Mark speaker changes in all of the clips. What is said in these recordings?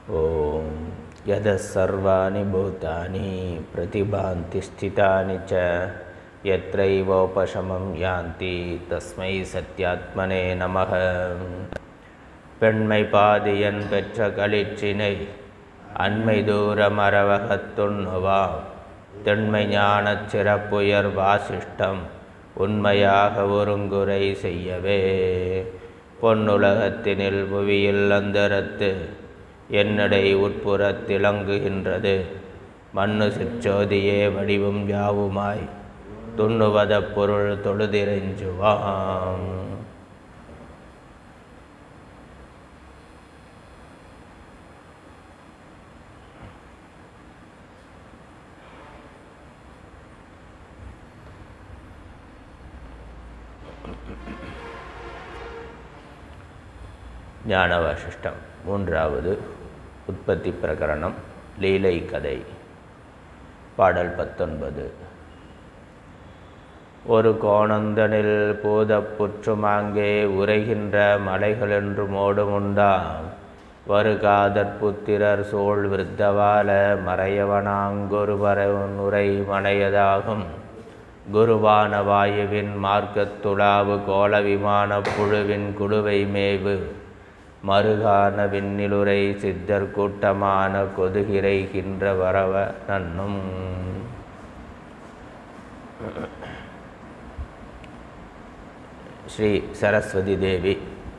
Speaker 1: ஓம் யத சர்வாணி பூதானி பிரதிபாந்தி ஸ்திதானி ச யத்ரைவோபசமம் யாந்தி தஸ்மை சத்யாத்மனே நமः. பெண்மை பாதியன் பெற்ற களிற்றினை அண்மை தூர மரவகத்துண்ணுவாம் தென்மை ஞானச் சிறப்புயர் வாசிஷ்டம் உண்மையாக ஒருங்குரை செய்யவே. பொன்னுலகத்தினில் புவியில் அந்தரத்து என்னடை உட்புறத்திலங்குகின்றது மண்ணு சிற்றோதியே வடிவும் யாவுமாய் துண்ணுவத பொருள் தொழுதிரைஞ்சுவாம். ஞான வாசிஷ்டம் மூன்றாவது உற்பத்தி பிரகரணம் லீலை கதை. பாடல் 19. ஒரு கோணந்தனில் பூதப்புற்றுமாங்கே உரைகின்ற மலைகளென்று மோடுமுண்டாம் வருகாதற்புத்திரர் சோழ் விருத்தவால மறையவனாங்கொரு பரவுரை மனையதாகும் குருவான வாயுவின் மார்க்கத்துளாவு கோல விமான புழுவின் குழுவை மேவு மறுகான விண்ணிலுரை சித்தர் கூட்டமான கொதுகிரைகின்ற வரவ நன்னும். ஸ்ரீ சரஸ்வதி தேவி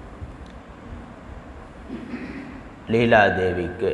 Speaker 1: லீலாதேவிக்கு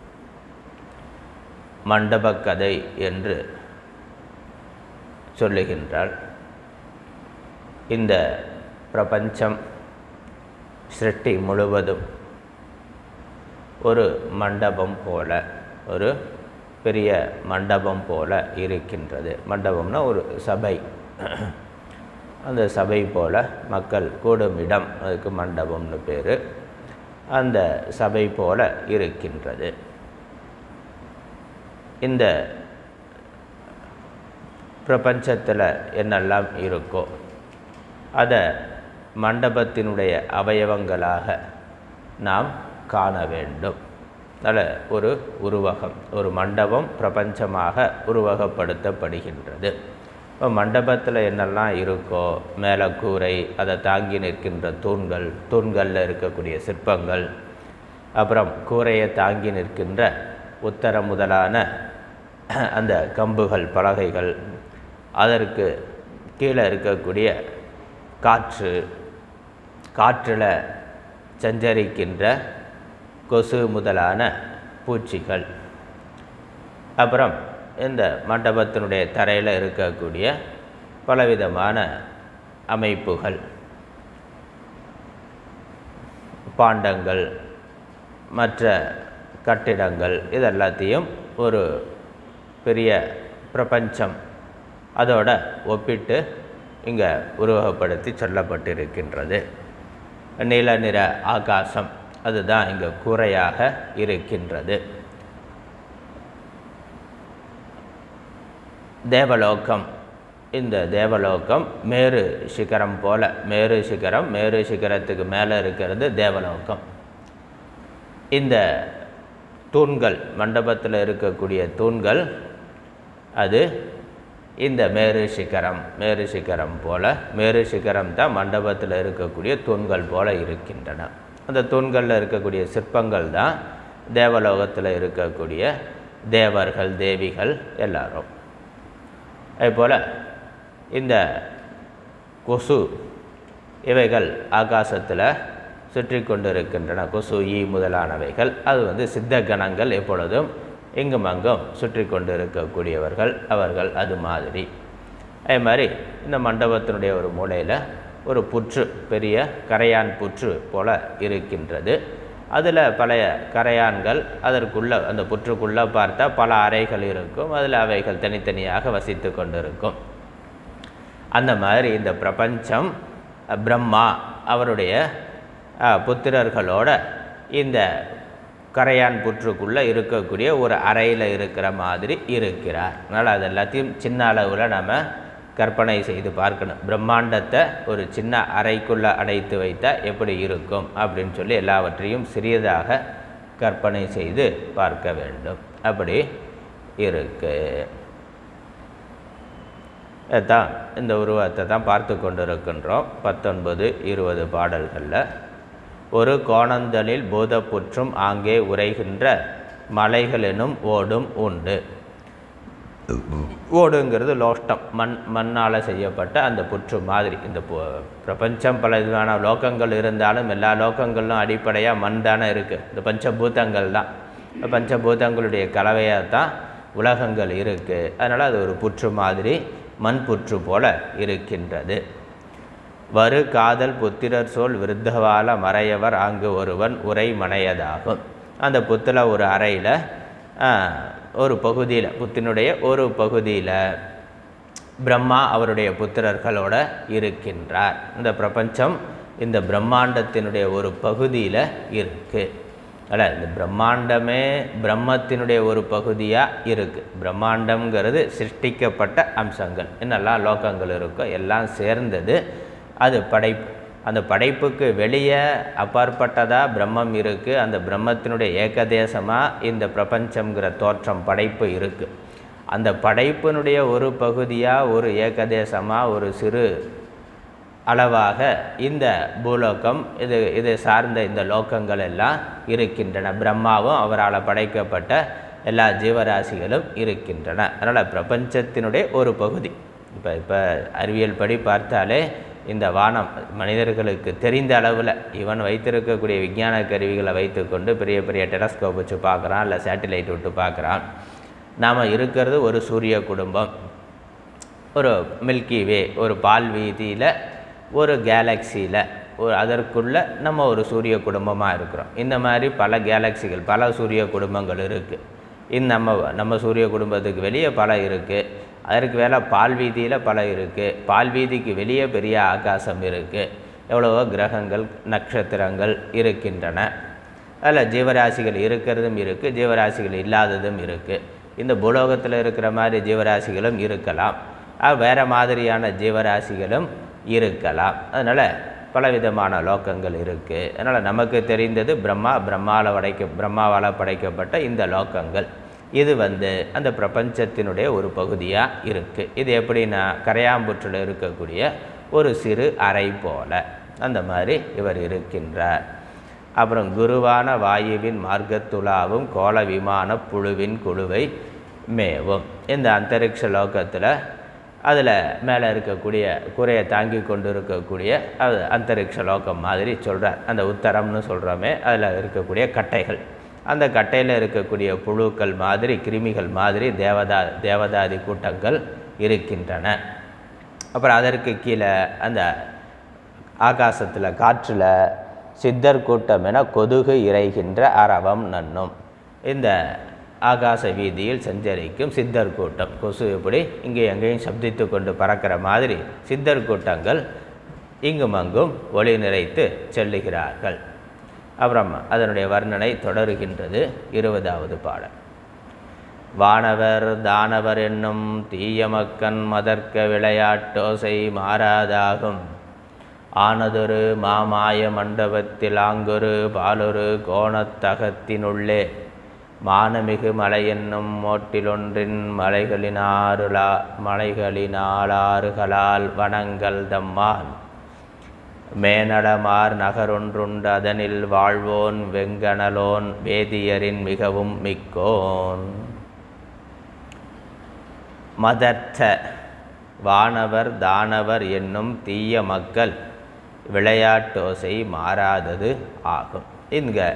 Speaker 1: மண்டபக்கதை என்று சொல்லுகின்றாள். இந்த பிரபஞ்சம் சிருஷ்டி முழுவதும் ஒரு மண்டபம் போல, ஒரு பெரிய மண்டபம் போல இருக்கின்றது. மண்டபம்னா ஒரு சபை. அந்த சபை போல மக்கள் கூடும் இடம், அதுக்கு மண்டபம்னு பேர். அந்த சபை போல இருக்கின்றது. இந்த பிரபஞ்சத்தில் என்னெல்லாம் இருக்கோ அதை மண்டபத்தினுடைய அவயவங்களாக நாம் காண வேண்டும். அதில் ஒரு உருவகம், ஒரு மண்டபம் பிரபஞ்சமாக உருவகப்படுத்தப்படுகின்றது. இப்போ மண்டபத்தில் என்னெல்லாம் இருக்கோ, மேலே கூரை, அதை தாங்கி நிற்கின்ற தூண்கள், தூண்களில் இருக்கக்கூடிய சிற்பங்கள், அப்புறம் கூரையை தாங்கி நிற்கின்ற உத்தரம் முதலான அந்த கம்புகள், பலகைகள், அதற்கு கீழே இருக்கக்கூடிய காற்றில் சஞ்சரிக்கின்ற கொசு முதலான பூச்சிகள், அப்புறம் இந்த மண்டபத்தினுடைய தரையில் இருக்கக்கூடிய பலவிதமான அமைப்புகள், பாண்டங்கள், மற்ற கட்டிடங்கள், இதெல்லாத்தையும் ஒரு பெரிய பிரபஞ்சம் அதோட ஒப்பிட்டு இங்கே உருவகப்படுத்தி சொல்லப்பட்டிருக்கின்றது. நீல நிற ஆகாசம் அதுதான் இங்கே கூரையாக இருக்கின்றது. தேவலோகம், இந்த தேவலோகம் மேரு சிகரம் போல, மேரு சிகரத்துக்கு மேலே இருக்கிறது தேவலோகம். இந்த தூண்கள், மண்டபத்தில் இருக்கக்கூடிய தூண்கள், அது இந்த மேரு சிகரம் போல, மேரு சிகரம் தான் மண்டபத்தில் இருக்கக்கூடிய தூண்கள் போல இருக்கின்றன. அந்த தூண்களில் இருக்கக்கூடிய சிற்பங்கள் தான் தேவலோகத்தில் இருக்கக்கூடிய தேவர்கள், தேவிகள் எல்லாரும். அதுபோல் இந்த கொசு இவைகள் ஆகாசத்தில் சுற்றி கொண்டு இருக்கின்றன. கொசு, ஈ முதலானவைகள், அது சித்த கணங்கள் எப்பொழுதும் இங்கும் அங்கும் சுற்றி கொண்டு இருக்கக்கூடியவர்கள் அவர்கள். அது மாதிரி அதே மாதிரி இந்த மண்டபத்தினுடைய ஒரு மூலையில் ஒரு புற்று, பெரிய கரையான் புற்று போல இருக்கின்றது. அதில் பழைய கரையான்கள், அதற்குள்ளே அந்த புற்றுக்குள்ளே பார்த்தா பல அறைகள் இருக்கும். அதில் அவைகள் தனித்தனியாக வசித்து கொண்டு இருக்கும். அந்த மாதிரி இந்த பிரபஞ்சம் பிரம்மா அவருடைய புத்திரர்களோட இந்த கரையான் புற்றுக்குள்ளே இருக்கக்கூடிய ஒரு அறையில் இருக்கிற மாதிரி இருக்கிறார். அதனால் அது எல்லாத்தையும் சின்ன அளவில் நம்ம கற்பனை செய்து பார்க்கணும். பிரம்மாண்டத்தை ஒரு சின்ன அறைக்குள்ளே அடைத்து வைத்தால் எப்படி இருக்கும் அப்படின்னு சொல்லி எல்லாவற்றையும் சிறியதாக கற்பனை செய்து பார்க்க வேண்டும். அப்படி இருக்கு. தான் இந்த உருவத்தை தான் பார்த்து கொண்டிருக்கின்றோம். 19, 20 பாடல்களில் ஒரு கோணந்தலில் பூதப்புற்றும் ஆங்கே உரைகின்ற மலைகளெனும் ஓடும் உண்டு. ஓடுங்கிறது லோஷ்டம், மண்ணால் செய்யப்பட்ட அந்த புற்று மாதிரி. இந்த பிரபஞ்சம் பல விதமான லோகங்கள் இருந்தாலும் எல்லா லோகங்களும் அடிப்படையாக மண் தானே இருக்குது. இந்த பஞ்சபூதங்கள் தான், பஞ்சபூதங்களுடைய கலவையாக தான் உலகங்கள் இருக்குது. அதனால் அது ஒரு புற்று மாதிரி, மண் புற்று போல இருக்கின்றது. வரு காதல் புத்திரர் சோல் விருத்தவால மறையவர் அங்கு ஒருவன் உரை மனையதாகும். அந்த புத்தில் ஒரு அறையில் ஒரு பகுதியில், புத்தினுடைய ஒரு பகுதியில் பிரம்மா அவருடைய புத்திரர்களோடு இருக்கின்றார். இந்த பிரபஞ்சம் இந்த பிரம்மாண்டத்தினுடைய ஒரு பகுதியில் இருக்குது. அல்ல, இந்த பிரம்மாண்டமே பிரம்மத்தினுடைய ஒரு பகுதியாக இருக்குது. பிரம்மாண்டம்ங்கிறது சிருஷ்டிக்கப்பட்ட அம்சங்கள், என்னெல்லாம் லோகங்கள் இருக்கோ எல்லாம் சேர்ந்தது அது படைப்பு. அந்த படைப்புக்கு வெளியே அப்பாற்பட்டதாக பிரம்மம் இருக்குது. அந்த பிரம்மத்தினுடைய ஏகதேசமாக இந்த பிரபஞ்சங்கிற தோற்றம் படைப்பு இருக்குது. அந்த படைப்பினுடைய ஒரு பகுதியாக, ஒரு ஏகதேசமாக, ஒரு சிறு அளவாக இந்த பூலோகம், இது சார்ந்த இந்த லோகங்கள் எல்லாம் இருக்கின்றன. பிரம்மாவும் அவரால் படைக்கப்பட்ட எல்லா ஜீவராசிகளும் இருக்கின்றன. அதனால் பிரபஞ்சத்தினுடைய ஒரு பகுதி. இப்போ அறிவியல் படி பார்த்தாலே இந்த வானம் மனிதர்களுக்கு தெரிந்த அளவில் இவன் வைத்திருக்கக்கூடிய விஞ்ஞான கருவிகளை வைத்துக்கொண்டு பெரிய பெரிய டெலஸ்கோப் வச்சு பார்க்குறான், இல்லை சேட்டிலைட் விட்டு பார்க்குறான். நாம் இருக்கிறது ஒரு சூரிய குடும்பம், ஒரு மில்கி வே, ஒரு பால் வீதியில், ஒரு கேலக்சியில், அதற்குள்ளே நம்ம ஒரு சூரிய குடும்பமாக இருக்கிறோம். இந்த மாதிரி பல கேலக்சிகள், பல சூரிய குடும்பங்கள் இருக்குது. நம்ம சூரிய குடும்பத்துக்கு வெளியே பல இருக்குது. அதற்கு வேலை பால் வீதியில் பல இருக்குது. பால் வீதிக்கு வெளியே பெரிய ஆகாசம் இருக்குது. எவ்வளவோ கிரகங்கள், நட்சத்திரங்கள் இருக்கின்றன. அதில் ஜீவராசிகள் இருக்கிறதும் இருக்குது, ஜீவராசிகள் இல்லாததும் இருக்குது. இந்த பூலோகத்தில் இருக்கிற மாதிரி ஜீவராசிகளும் இருக்கலாம், வேறு மாதிரியான ஜீவராசிகளும் இருக்கலாம். அதனால் பலவிதமான லோகங்கள் இருக்குது. அதனால் நமக்கு தெரிந்தது பிரம்மாவால் படைக்கப்பட்ட இந்த லோகங்கள். இது அந்த பிரபஞ்சத்தினுடைய ஒரு பகுதியாக இருக்குது. இது எப்படின்னா கரையாம்புற்றில் இருக்கக்கூடிய ஒரு சிறு அறை போல அந்த மாதிரி இவர் இருக்கின்றார். அப்புறம் குருவான வாயுவின் மார்க்கத்துலாவும் கோல விமான புழுவின் குழுவை மேவும். இந்த அந்தரிக்ஷ லோகத்தில் அதில் மேலே இருக்கக்கூடிய குறையை தாங்கி கொண்டு இருக்கக்கூடிய அந்தரிக்ஷ லோகம் மாதிரி சொல்கிறார். அந்த உத்தரம்னு சொல்கிறோமே, அதில் இருக்கக்கூடிய கட்டைகள், அந்த கட்டையில் இருக்கக்கூடிய புழுக்கள் மாதிரி, கிருமிகள் மாதிரி தேவதாதி கூட்டங்கள் இருக்கின்றன. அப்புறம் அதற்கு கீழே அந்த ஆகாசத்தில், காற்றில் சித்தர் கூட்டம் என கொதுகு இறைகின்ற அரவம் நன்னும். இந்த ஆகாச வீதியில் சஞ்சரிக்கும் சித்தர் கூட்டம், கொசு எப்படி இங்கே எங்கேயும் சப்தித்து கொண்டு பறக்கிற மாதிரி சித்தர் கூட்டங்கள் இங்கும் அங்கும் ஒளி நிறைத்து செல்லுகிறார்கள். அப்புறம் அதனுடைய வர்ணனை தொடருகின்றது. 20வது பாடல். வானவர் தானவர் என்னும் தீயமக்கன் மதர்க்க விளையாட்டோசை மாறாதாகும். ஆனதொரு மாமாய மண்டபத்தில் ஆங்கொரு பாலொரு கோணத்தகத்தினுள்ளே மானமிகு மலை என்னும் மோட்டிலொன்றின் மலைகளினாளாறுகளால் வனங்கள் தம்மால் மேனடமார் நகரொன்றுண்டு அதனில் வாழ்வோன் வெங்கணலோன் வேதியரின் மிகவும் மிக்கோன். மதர்த்த வானவர் தானவர் என்னும் தீய மக்கள் விளையாட்டோசை மாறாதது ஆகும். இங்கே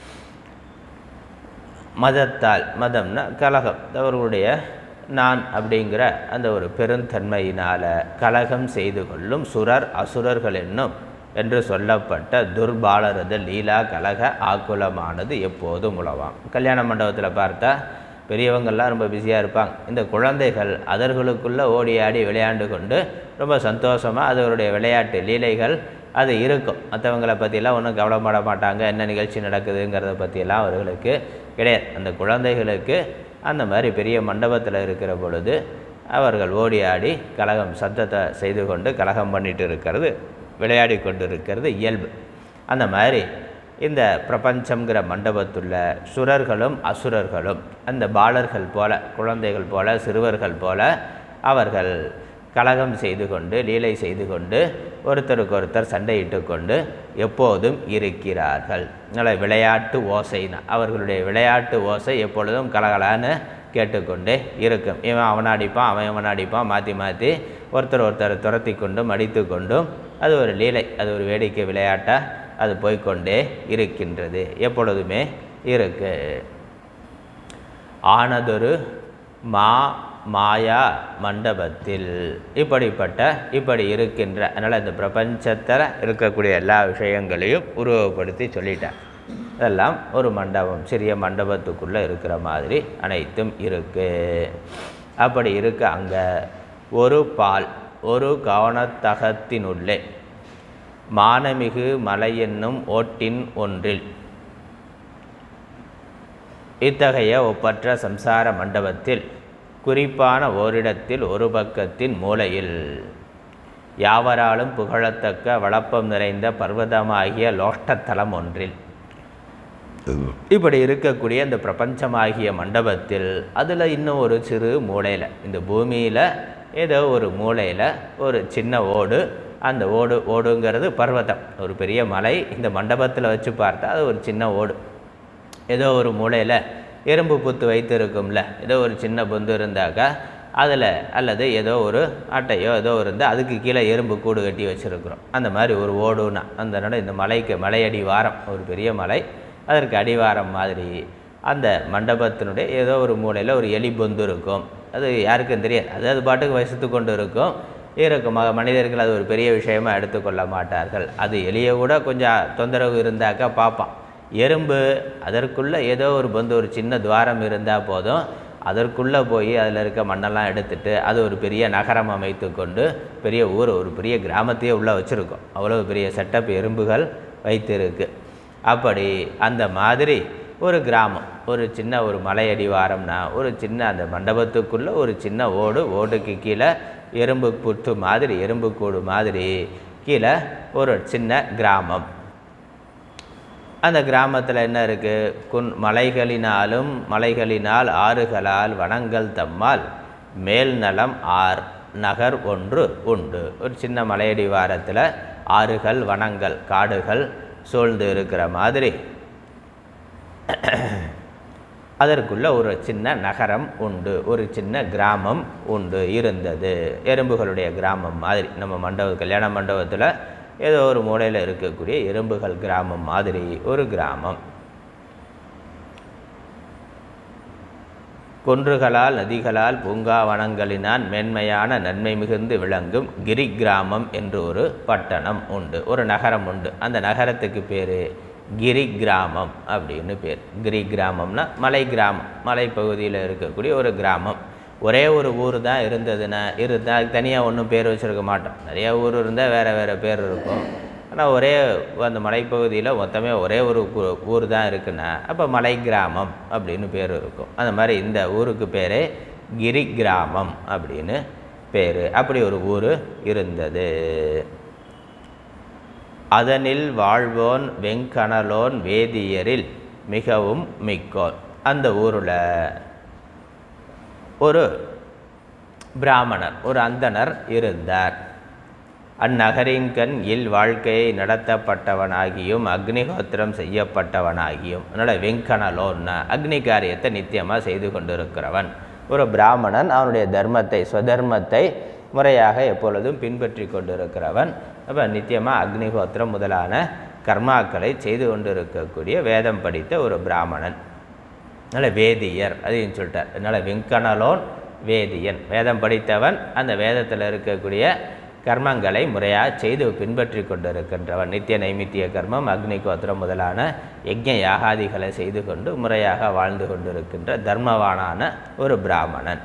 Speaker 1: மதத்தால், மதம்னா கலகம், அவர்களுடைய நான் அப்படிங்கிற அந்த ஒரு பெருந்தன்மையினால் கலகம் செய்து கொள்ளும் சுரர் அசுரர்கள் என்னும் என்று சொல்லப்பட்ட துர்பாலரது லீலா கலக ஆக்குலமானது எப்போதும் உலவாம். கல்யாண மண்டபத்தில் பார்த்தா பெரியவங்கள்லாம் ரொம்ப பிஸியாக இருப்பாங்க. இந்த குழந்தைகள் அதர்களுக்குள்ளே ஓடி ஆடி விளையாண்டு கொண்டு ரொம்ப சந்தோஷமாக அதனுடைய விளையாட்டு லீலைகள் அது இருக்கும். மற்றவங்களை பற்றியெல்லாம் ஒன்றும் கவலைப்பட மாட்டாங்க, என்ன நிகழ்ச்சி நடக்குதுங்கிறத பற்றியெல்லாம் அவர்களுக்கு கிடையாது. அந்த குழந்தைகளுக்கு அந்த மாதிரி பெரிய மண்டபத்தில் இருக்கிற பொழுது அவர்கள் ஓடி ஆடி கலகம் சத்தத்தை செய்து கொண்டு கலகம் பண்ணிட்டு இருக்கிறது, விளையாடி கொண்டு இருக்கிறது இயல்பு. அந்த மாதிரி இந்த பிரபஞ்சம்ங்கிற மண்டபத்துள்ள சுரர்களும் அசுரர்களும் அந்த பாலர்கள் போல, குழந்தைகள் போல, சிறுவர்கள் போல அவர்கள் கலகம் செய்து கொண்டு, லீலை செய்து கொண்டு, ஒருத்தருக்கு ஒருத்தர் சண்டையிட்டு கொண்டு எப்போதும் இருக்கிறார்கள். அதனால் விளையாட்டு ஓசைனா அவர்களுடைய விளையாட்டு ஓசை எப்பொழுதும் கலகலான்னு கேட்டுக்கொண்டே இருக்கும். இவன் அவனை அடிப்பான், அவன் இவனை அடிப்பான், மாற்றி மாற்றி ஒருத்தர் ஒருத்தர் துரத்தி கொண்டும் அடித்து கொண்டும் அது ஒரு லீலை, அது ஒரு வேடிக்கை விளையாட்டாக அது போய்கொண்டே இருக்கின்றது, எப்பொழுதுமே இருக்கு. ஆனதொரு மாயா மண்டபத்தில் இப்படி இருக்கின்ற, அதனால் இந்த பிரபஞ்சத்தில் இருக்கக்கூடிய எல்லா விஷயங்களையும் உருவப்படுத்தி சொல்லிட்டேன். அதெல்லாம் ஒரு மண்டபம், சிறிய மண்டபத்துக்குள்ளே இருக்கிற மாதிரி அனைத்தும் இருக்குது. அப்படி இருக்க அங்கே ஒரு பால், ஒரு கவனத்தகத்தினுள்ளே மானமிகு மலை என்னும் ஓட்டின் ஒன்றில் இத்தகைய ஒப்பற்ற சம்சார மண்டபத்தில் குறிப்பான ஓரிடத்தில் ஒரு பக்கத்தின் மூலையில் யாவராலும் புகழத்தக்க வளப்பம் நிறைந்த பர்வதமாகிய லோஷ்டத்தலம் ஒன்றில் இப்படி இருக்கக்கூடிய இந்த பிரபஞ்சமாகிய மண்டபத்தில் அதில் இன்னும் ஒரு சிறு மூலையில், இந்த பூமியில் ஏதோ ஒரு மூலையில் ஒரு சின்ன ஓடு, அந்த ஓடுங்கிறது பர்வதம், ஒரு பெரிய மலை. இந்த மண்டபத்தில் வச்சு பார்த்தா அது ஒரு சின்ன ஓடு. ஏதோ ஒரு மூலையில் எறும்பு புத்து வைத்து இருக்கும்ல, ஏதோ ஒரு சின்ன பொந்து இருந்தாக்கா அதில், அல்லது ஏதோ ஒரு அட்டையோ ஏதோ இருந்தால் அதுக்கு கீழே எறும்பு கூடு கட்டி வச்சுருக்குறோம். அந்த மாதிரி ஒரு ஓடுனா அந்த இந்த மலைக்கு மலை அடிவாரம், ஒரு பெரிய மலை, அதற்கு அடிவாரம் மாதிரி அந்த மண்டபத்தினுடைய ஏதோ ஒரு மூலையில் ஒரு எலி பொந்து இருக்கும். அது யாருக்கும் தெரியாது, அது பாட்டுக்கு வசித்து கொண்டு இருக்கும். மனிதர்கள் அது ஒரு பெரிய விஷயமாக எடுத்துக்கொள்ள மாட்டார்கள். அது எலியை கூட கொஞ்சம் தொந்தரவு இருந்தாக்கா பார்ப்பான். எறும்பு அதற்குள்ளே ஏதோ ஒரு பொந்து, ஒரு சின்ன துவாரம் இருந்தால் போதும், அதற்குள்ளே போய் அதில் இருக்க மண்ணெல்லாம் எடுத்துட்டு அது ஒரு பெரிய நகரம் அமைத்து கொண்டு பெரிய ஊர், ஒரு பெரிய கிராமத்தையே உள்ளே வச்சுருக்கோம். அவ்வளோ பெரிய செட்டப் எறும்புகள் வைத்திருக்கு. அப்படி அந்த மாதிரி ஒரு கிராமம், ஒரு சின்ன ஒரு மலையடிவாரம்னா ஒரு சின்ன அந்த மண்டபத்துக்குள்ளே ஒரு சின்ன ஓடுக்கு கீழே எறும்பு புத்து மாதிரி, எறும்பு கூடு மாதிரி கீழே ஒரு சின்ன கிராமம். அந்த கிராமத்தில் என்ன இருக்குது? மலைகளினால் ஆறுகளால் வனங்கள் தம்மால் மேல் நலம் நகர் ஒன்று உண்டு. ஒரு சின்ன மலையடிவாரத்தில் ஆறுகள், வனங்கள், காடுகள் சூழ்ந்து இருக்கிற மாதிரி அதற்குள்ள ஒரு சின்ன நகரம் உண்டு, ஒரு சின்ன கிராமம் உண்டு, இருந்தது. எறும்புகளுடைய கிராமம் மாதிரி நம்ம கல்யாண மண்டபத்தில் ஏதோ ஒரு மூலையில் இருக்கக்கூடிய எறும்புகள் கிராமம் மாதிரி ஒரு கிராமம். குன்றுகளால், நதிகளால், பூங்காவனங்களினால் மேன்மையான நன்மை மிகுந்து விளங்கும் கிரி கிராமம் என்று ஒரு பட்டணம் உண்டு, ஒரு நகரம் உண்டு. அந்த நகரத்துக்கு பேர் கிரி கிராமம் அப்படின்னு பேர். கிரி கிராமம்னா மலை கிராமம், மலைப்பகுதியில் இருக்கக்கூடிய ஒரு கிராமம். ஒரே ஒரு ஊர் தான் இருந்தால் தனியாக ஒன்றும் பேர் வச்சுருக்க மாட்டோம். நிறையா ஊர் இருந்தால் வேறு பேர் இருக்கும். ஆனால் ஒரே அந்த மலைப்பகுதியில் மொத்தமே ஒரே ஒரு ஊர் தான் இருக்குன்னா அப்போ மலை கிராமம் அப்படின்னு பேர் இருக்கும். அந்த மாதிரி இந்த ஊருக்கு பேர் கிரி கிராமம் அப்படின்னு பேர். அப்படி ஒரு ஊர் இருந்தது. அதனில் வாழ்வோன் வெங்கணலோன் வேதியரில் மிகவும் மிக்கோன். அந்த ஊரில் ஒரு பிராமணர், ஒரு அந்தணர் இருந்தார். அந்நகரின்கண் வாழ்க்கையை நடத்தப்பட்டவனாகியும் அக்னிஹோத்திரம் செய்யப்பட்டவனாகியும், அதனால் வெங்கணலோன்னா அக்னி காரியத்தை நித்தியமாக செய்து கொண்டிருக்கிறவன் ஒரு பிராமணன். அவனுடைய தர்மத்தை, ஸ்வதர்மத்தை முறையாக எப்பொழுதும் பின்பற்றி கொண்டிருக்கிறவன். அப்போ நித்தியமாக அக்னிஹோத்திரம் முதலான கர்மாக்களை செய்து கொண்டிருக்கக்கூடிய வேதம் படித்த ஒரு பிராமணன். அதனால் வேதியர் அதையும் சொல்லிட்டார். அதனால் வெங்கணலோன் வேதியன், வேதம் படித்தவன், அந்த வேதத்தில் இருக்கக்கூடிய கர்மங்களை முறையாக செய்து பின்பற்றி கொண்டிருக்கின்றவன். நித்திய நைமித்திய கர்மம், அக்னிஹோத்திரம் முதலான யஜ்ஞ யாகாதிகளை செய்து கொண்டு முறையாக வாழ்ந்து கொண்டிருக்கின்ற தர்மவானான ஒரு பிராமணன்.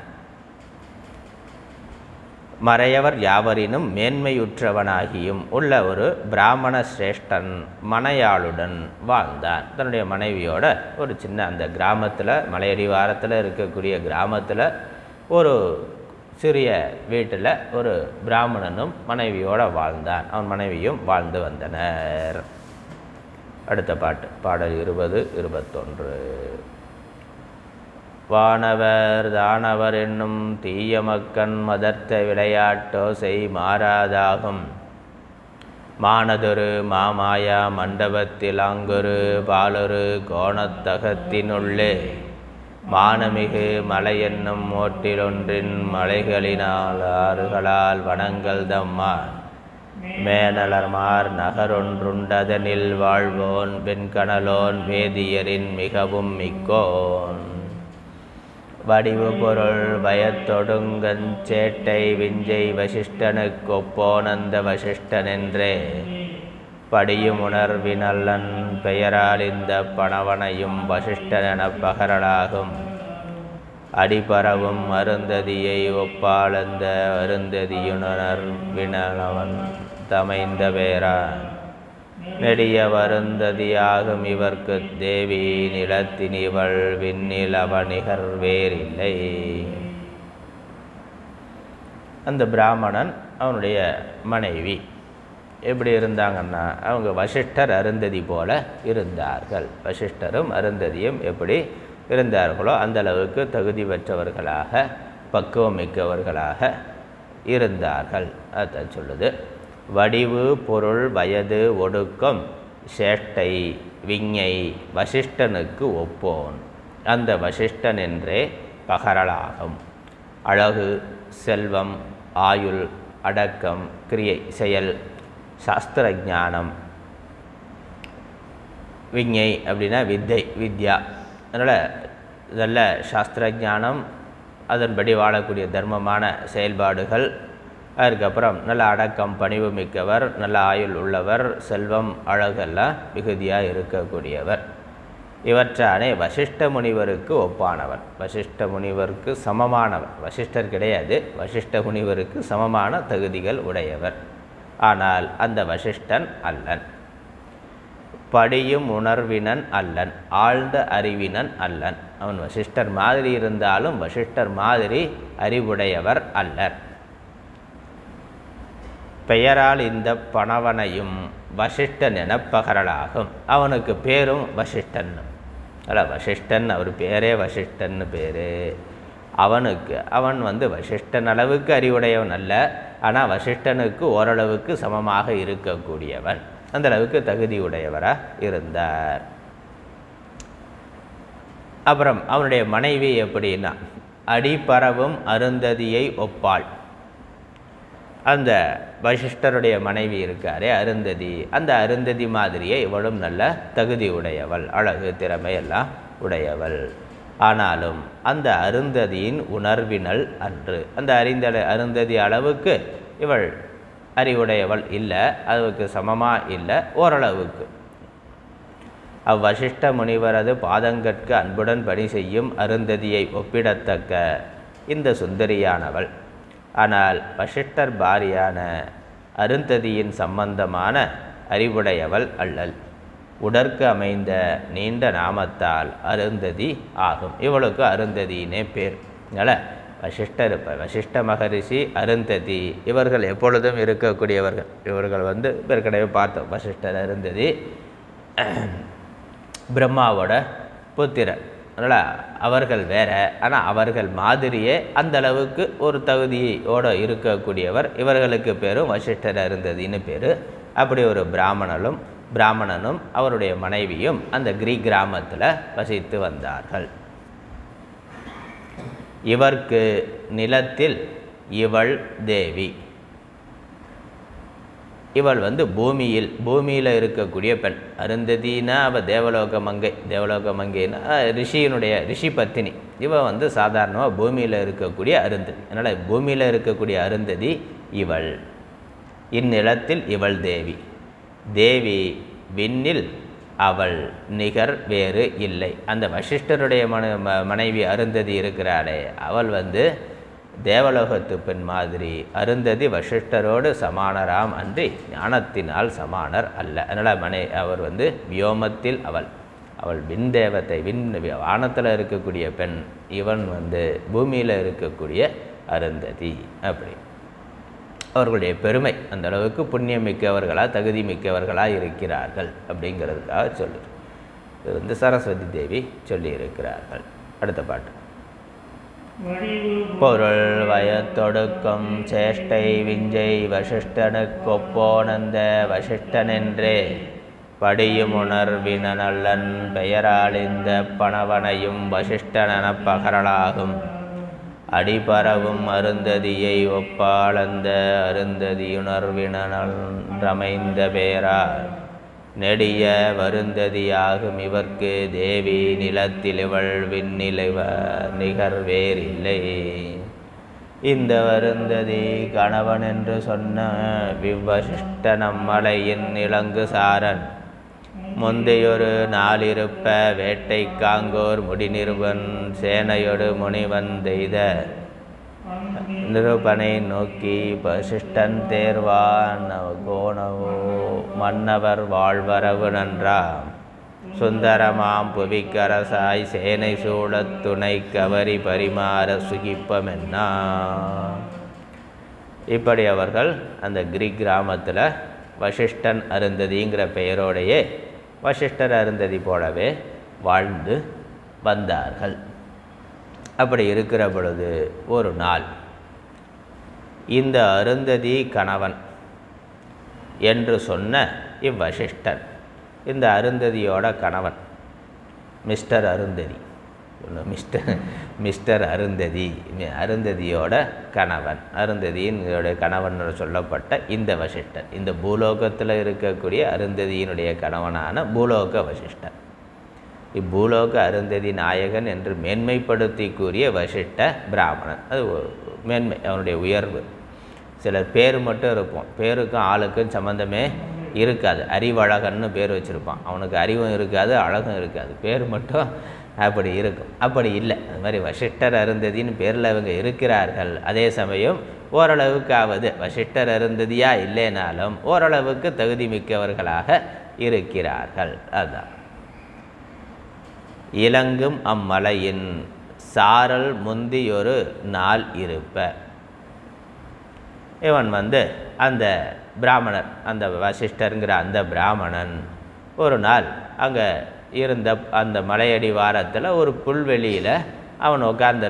Speaker 1: மறையவர் யாவரினும் மேன்மையுற்றவனாகியும் உள்ள ஒரு பிராமண சிரேஷ்டன் மனையாளுடன் வாழ்ந்தான். தன்னுடைய மனைவியோட ஒரு சின்ன அந்த கிராமத்தில், மலையடிவாரத்தில் இருக்கக்கூடிய கிராமத்தில் ஒரு சிறிய வீட்டில் ஒரு பிராமணனும் மனைவியோடு வாழ்ந்தான். அவன் மனைவியும் வாழ்ந்து வந்தனர். அடுத்த பாட்டு பாடல் 20, 21. வானவர் தானவர் என்னும் தீயமக்கண் மதர்த்த விளையாட்டோசை மாறாதாகும் மானதொரு மாமாயா மண்டபத்தில் அங்கொரு பாலொரு கோணத்தகத்தினுள்ளே மானமிகு மலை என்னும் ஓட்டிலொன்றின் மலைகளினால் ஆறுகளால் வனங்கள் தம்மார் மேனலர்மார் நகரொன்றுண்டதனில் வாழ்வோன் வெண்கணலோன் வேதியரின் மிகவும் மிக்கோன் வடிவு பொருள் பயத்தொடுங்கஞ் சேட்டை விஞ்சை வசிஷ்டனுக்கொப்போனந்த வசிஷ்டனென்றே படியும் உணர்வினல்லன் பெயரால் இந்த பணவனையும் வசிஷ்டனெனப் பகரலாகும் அடிபரவும் அருந்ததியை ஒப்பாளந்த அருந்ததியுணர்வினவன் தமைந்த பேரான் நெடிய வருந்ததியாகும் இவர்க்கு தேவி நிலத்தினிவள் விண்ணில் அவனிகர் வேறில்லை. அந்த பிராமணன் அவனுடைய மனைவி எப்படி இருந்தாங்கன்னா அவங்க வசிஷ்டர் அருந்ததி போல இருந்தார்கள். வசிஷ்டரும் அருந்ததியும் எப்படி இருந்தார்களோ அந்த அளவுக்கு தகுதி பெற்றவர்களாக பக்குவம் மிக்கவர்களாக இருந்தார்கள். அதான் சொல்லுது. வடிவு பொருள் வயது ஒடுக்கம் சேட்டை விஞ்ஞை வசிஷ்டனுக்கு ஒப்போன் அந்த வசிஷ்டன் என்றே பகரலாகும். அழகு செல்வம் ஆயுள் அடக்கம் கிரியை செயல் சாஸ்திர ஞானம் விஞ்ஞை அப்படின்னா வித்தை வித்யா. அதனால் நல்ல சாஸ்திர ஞானம் அதன்படி வாழக்கூடிய தர்மமான செயல்பாடுகள் அதுக்கப்புறம் நல்ல அடக்கம் பணிவு மிக்கவர் நல்ல ஆயுள் உள்ளவர் செல்வம் அழகெல்லாம் மிகுதியாக இருக்கக்கூடியவர். இவற்றானே வசிஷ்ட முனிவருக்கு ஒப்பானவர் வசிஷ்ட முனிவருக்கு சமமானவர். வசிஷ்டர் கிடையாது வசிஷ்ட முனிவருக்கு சமமான தகுதிகள் உடையவர். ஆனால் அந்த வசிஷ்டன் அல்லன். படியும் உணர்வினன் அல்லன் ஆழ்ந்த அறிவினன் அல்லன். அவன் வசிஷ்டர் மாதிரி இருந்தாலும் வசிஷ்டர் மாதிரி அறிவுடையவர் அல்லர். பெயரால் இந்த பணவனையும் வசிஷ்டன் என பகரலாகும். அவனுக்கு பேரும் வசிஷ்டன். அல்ல வசிஷ்டன் அவர் பேரே வசிஷ்டன்னு பேர். அவன் வசிஷ்டன் அளவுக்கு அறிவுடையவன் அல்ல. ஆனால் வசிஷ்டனுக்கு ஓரளவுக்கு சமமாக இருக்கக்கூடியவன். அந்த அளவுக்கு தகுதியுடையவராக இருந்தார். அப்புறம் அவனுடைய மனைவி எப்படின்னா அடிபரவும் அருந்ததியை ஒப்பாள். அந்த வசிஷ்டருடைய மனைவி இருக்காரே அருந்ததி, அந்த அருந்ததி மாதிரியே இவளும் நல்ல தகுதி உடையவள் அழகு திறமை எல்லாம் உடையவள். ஆனாலும் அந்த அருந்ததியின் உணர்வினல் அன்று. அந்த அருந்ததி அளவுக்கு இவள் அறிவுடையவள் இல்லை. அதுக்கு சமமாக இல்லை ஓரளவுக்கு. அவ்வசிஷ்ட முனிவரது பாதங்கட்கு அன்புடன் பணி செய்யும் அருந்ததியை ஒப்பிடத்தக்க இந்த சுந்தரியானவள். ஆனால் வசிஷ்டர் பாரியான அருந்ததியின் சம்பந்தமான அறிவுடையவள் அல்லல். உடற்கு அமைந்த நீண்ட நாமத்தால் அருந்ததி ஆகும். இவளுக்கு அருந்ததியினே பேர். அதனால் வசிஷ்ட மகரிஷி அருந்ததி இவர்கள் எப்பொழுதும் இருக்கக்கூடியவர்கள். இவர்கள் ஏற்கனவே பார்த்தோம். வசிஷ்டர் அருந்ததி பிரம்மாவோட புத்திரர். அதனால் அவர்கள் வேற. ஆனால் அவர்கள் மாதிரியே அந்த அளவுக்கு ஒரு தகுதியோடு இருக்கக்கூடியவர். இவர்களுக்கு பேரும் வசிஷ்டர் அருந்ததின்னு பேர். அப்படி ஒரு பிராமணனும் அவருடைய மனைவியும் அந்த கிரீக் கிராமத்தில் வசித்து வந்தார்கள். இவர்க்கு நிலத்தில் இவள் தேவி. இவள் பூமியில் இருக்கக்கூடிய பெண். அருந்ததினா அவள் தேவலோக மங்கைன்னா ரிஷி பத்தினி. இவள் சாதாரணமாக பூமியில் இருக்கக்கூடிய அருந்ததி. அதனால் பூமியில் இருக்கக்கூடிய அருந்ததி இவள். இந்நிலத்தில் இவள் தேவி. தேவி விண்ணில் அவள் நிகர் வேறு இல்லை. அந்த வசிஷ்டருடைய மனைவி அருந்ததி இருக்கிறாளே அவள் தேவலோகத்து பெண் மாதிரி. அருந்ததி வசிஷ்டரோடு சமானராம் அன்றி ஞானத்தினால் சமானர் அல்ல. அதனால் அவர் வியோமத்தில் அவள் விண் தேவத்தை வானத்தில் இருக்கக்கூடிய பெண். இவன் பூமியில் இருக்கக்கூடிய அருந்ததி. அப்படி அவர்களுடைய பெருமை அந்த அளவுக்கு புண்ணியம் மிக்கவர்களாக தகுதி மிக்கவர்களாக இருக்கிறார்கள் அப்படிங்கிறதுக்காக சொல்லுது. இது வந்து சரஸ்வதி தேவி சொல்லியிருக்கிறார்கள். அடுத்த பாட்டு. பொருள் வயத்தொடுக்கும் சேஷ்டை விஞ்சை வசிஷ்டனுக்கொப்போனந்த வசிஷ்டனென்றே படியும் உணர்வின நல்லன் பெயராளிந்த பணவனையும் வசிஷ்டனென பகரலாகும் அடிபரவும் அருந்ததியை ஒப்பாளந்த அருந்ததியுணர்வினமைந்த பேரார் நெடிய வருந்ததியாகும் இவர்க்கு தேவி நிலத்தில் இவள் விண்ணிலைவ நிகர்வேறில்லை. இந்த வருந்ததி கணவன் என்று சொன்ன விவசிஷ்ட நம்மளையின் இலங்கு சாரன் முந்தையொரு நாளிருப்ப வேட்டை காங்கோர் முடிநிறுவன் சேனையொடு முனிவன் தெய்த நிருபனை நோக்கி வசிஷ்டன் தேர்வான் கோணவோ மன்னவர் வாழ்வரவு நன்றாம் சுந்தரமாம் புவிக்கரசாய் சேனை சூழத் துணை கவரி பரிமாற சுகிப்பமென்னா. இப்படி அவர்கள் அந்த கிரீக் கிராமத்தில் வசிஷ்டன் அருந்ததிங்கிற பெயரோடையே வசிஷ்டர் அருந்ததி போலவே வாழ்ந்து வந்தார்கள். அப்படி இருக்கிற பொழுது ஒரு நாள் இந்த அருந்ததி கணவன் என்று சொன்ன இவ்வசிஷ்டன் இந்த அருந்ததியோட கணவன் மிஸ்டர் அருந்ததி மிஸ்டர் அருந்ததி அருந்ததியோட கணவன் அருந்ததியினுடைய கணவன் சொல்லப்பட்ட இந்த வசிஷ்டன் இந்த பூலோகத்தில் இருக்கக்கூடிய அருந்ததியினுடைய கணவனான பூலோக வசிஷ்டன் இப்பூலோக அருந்ததி நாயகன் என்று மேன்மைப்படுத்தி கூறிய வசிஷ்ட பிராமணன். அது மேன்மை, அவனுடைய உயர்வு. சிலர் பேர் மட்டும் இருப்போம், பேருக்கும் ஆளுக்கும் சம்மந்தமே இருக்காது. அறிவழகன்னு பேர் வச்சுருப்பான், அவனுக்கு அறிவும் இருக்காது அழகும் இருக்காது, பேர் மட்டும் அப்படி இருக்கும். அப்படி இல்லை, அது மாதிரி வசிஷ்டர் அருந்ததின்னு பேரில் அவங்க இருக்கிறார்கள். அதே சமயம் ஓரளவுக்காவது வசிஷ்டர் அருந்ததியாக இல்லைனாலும் ஓரளவுக்கு தகுதி மிக்கவர்களாக இருக்கிறார்கள். அதுதான் இலங்கும் அம்மலையின் சாரல் முந்தியொரு நாள் இருப்ப. இவன் வந்து அந்த பிராமணர், அந்த வசிஷ்டருங்கிற அந்த பிராமணன் ஒரு நாள் அங்கே இருந்த அந்த மலையடி வாரத்தில் ஒரு புல்வெளியில் அவன் உட்கார்ந்து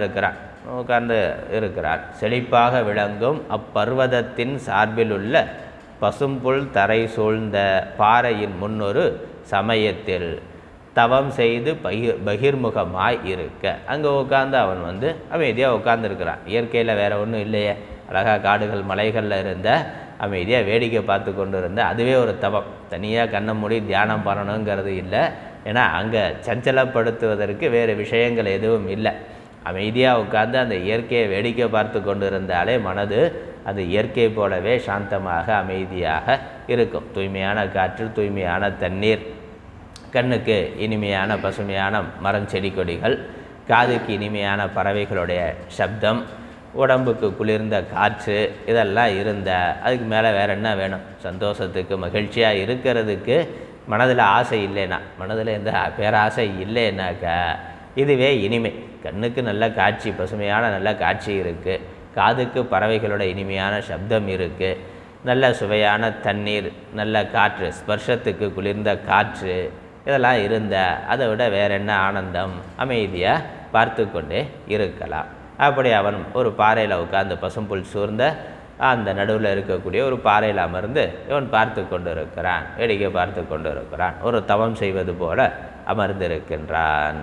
Speaker 1: இருக்கிறான். செழிப்பாக விளங்கும் அப்பர்வதத்தின் சார்பில் உள்ள பசும்புல் தரை சூழ்ந்த பாறையின் முன்னொரு சமயத்தில் தவம் செய்து பகிர்முகமாய் இருக்க. அங்கே உட்காந்து அவன் வந்து அமைதியாக உட்கார்ந்துருக்கிறான். இயற்கையில் வேறு ஒன்றும் இல்லையே, அழகாக காடுகள் மலைகளில் இருந்த அமைதியாக வேடிக்கை பார்த்து கொண்டு இருந்த அதுவே ஒரு தவம். தனியாக கண்ணை மூடி தியானம் பண்ணணுங்கிறது இல்லை. ஏன்னா அங்கே சஞ்சலப்படுத்துவதற்கு வேறு விஷயங்கள் எதுவும் இல்லை. அமைதியாக உட்கார்ந்து அந்த இயற்கையை வேடிக்கை பார்த்து கொண்டு இருந்தாலே மனது அது இயற்கை போலவே சாந்தமாக அமைதியாக இருக்கும். தூய்மையான காற்று, தூய்மையான தண்ணீர், கண்ணுக்கு இனிமையான பசுமையான மரம் செடி கொடிகள், காதுக்கு இனிமையான பறவைகளுடைய சப்தம், உடம்புக்கு குளிர்ந்த காற்று, இதெல்லாம் இருந்தால் அதுக்கு மேலே வேறு என்ன வேணும்? சந்தோஷத்துக்கு மகிழ்ச்சியாக இருக்கிறதுக்கு மனதில் ஆசை இல்லைன்னா, மனதில் எந்த பேராசை இல்லைன்னாக்கா இதுவே இனிமை. கண்ணுக்கு நல்ல காட்சி, பசுமையான நல்ல காட்சி இருக்குது, காதுக்கு பறவைகளோட இனிமையான சப்தம் இருக்குது, நல்ல சுவையான தண்ணீர், நல்ல காற்று, ஸ்பர்ஷத்துக்கு குளிர்ந்த காற்று, இதெல்லாம் இருந்தால் அதை விட வேறு என்ன ஆனந்தம்? அமைதியாக பார்த்து கொண்டே இருக்கலாம். அப்படி அவன் ஒரு பாறையில் உட்கார்ந்து பசும்புல் சூழ்ந்த அந்த நடுவில் இருக்கக்கூடிய ஒரு பாறையில் அமர்ந்து இவன் பார்த்து கொண்டு இருக்கிறான், வேடிக்கை பார்த்து கொண்டு இருக்கிறான். ஒரு தவம் செய்வது போல அமர்ந்திருக்கின்றான்.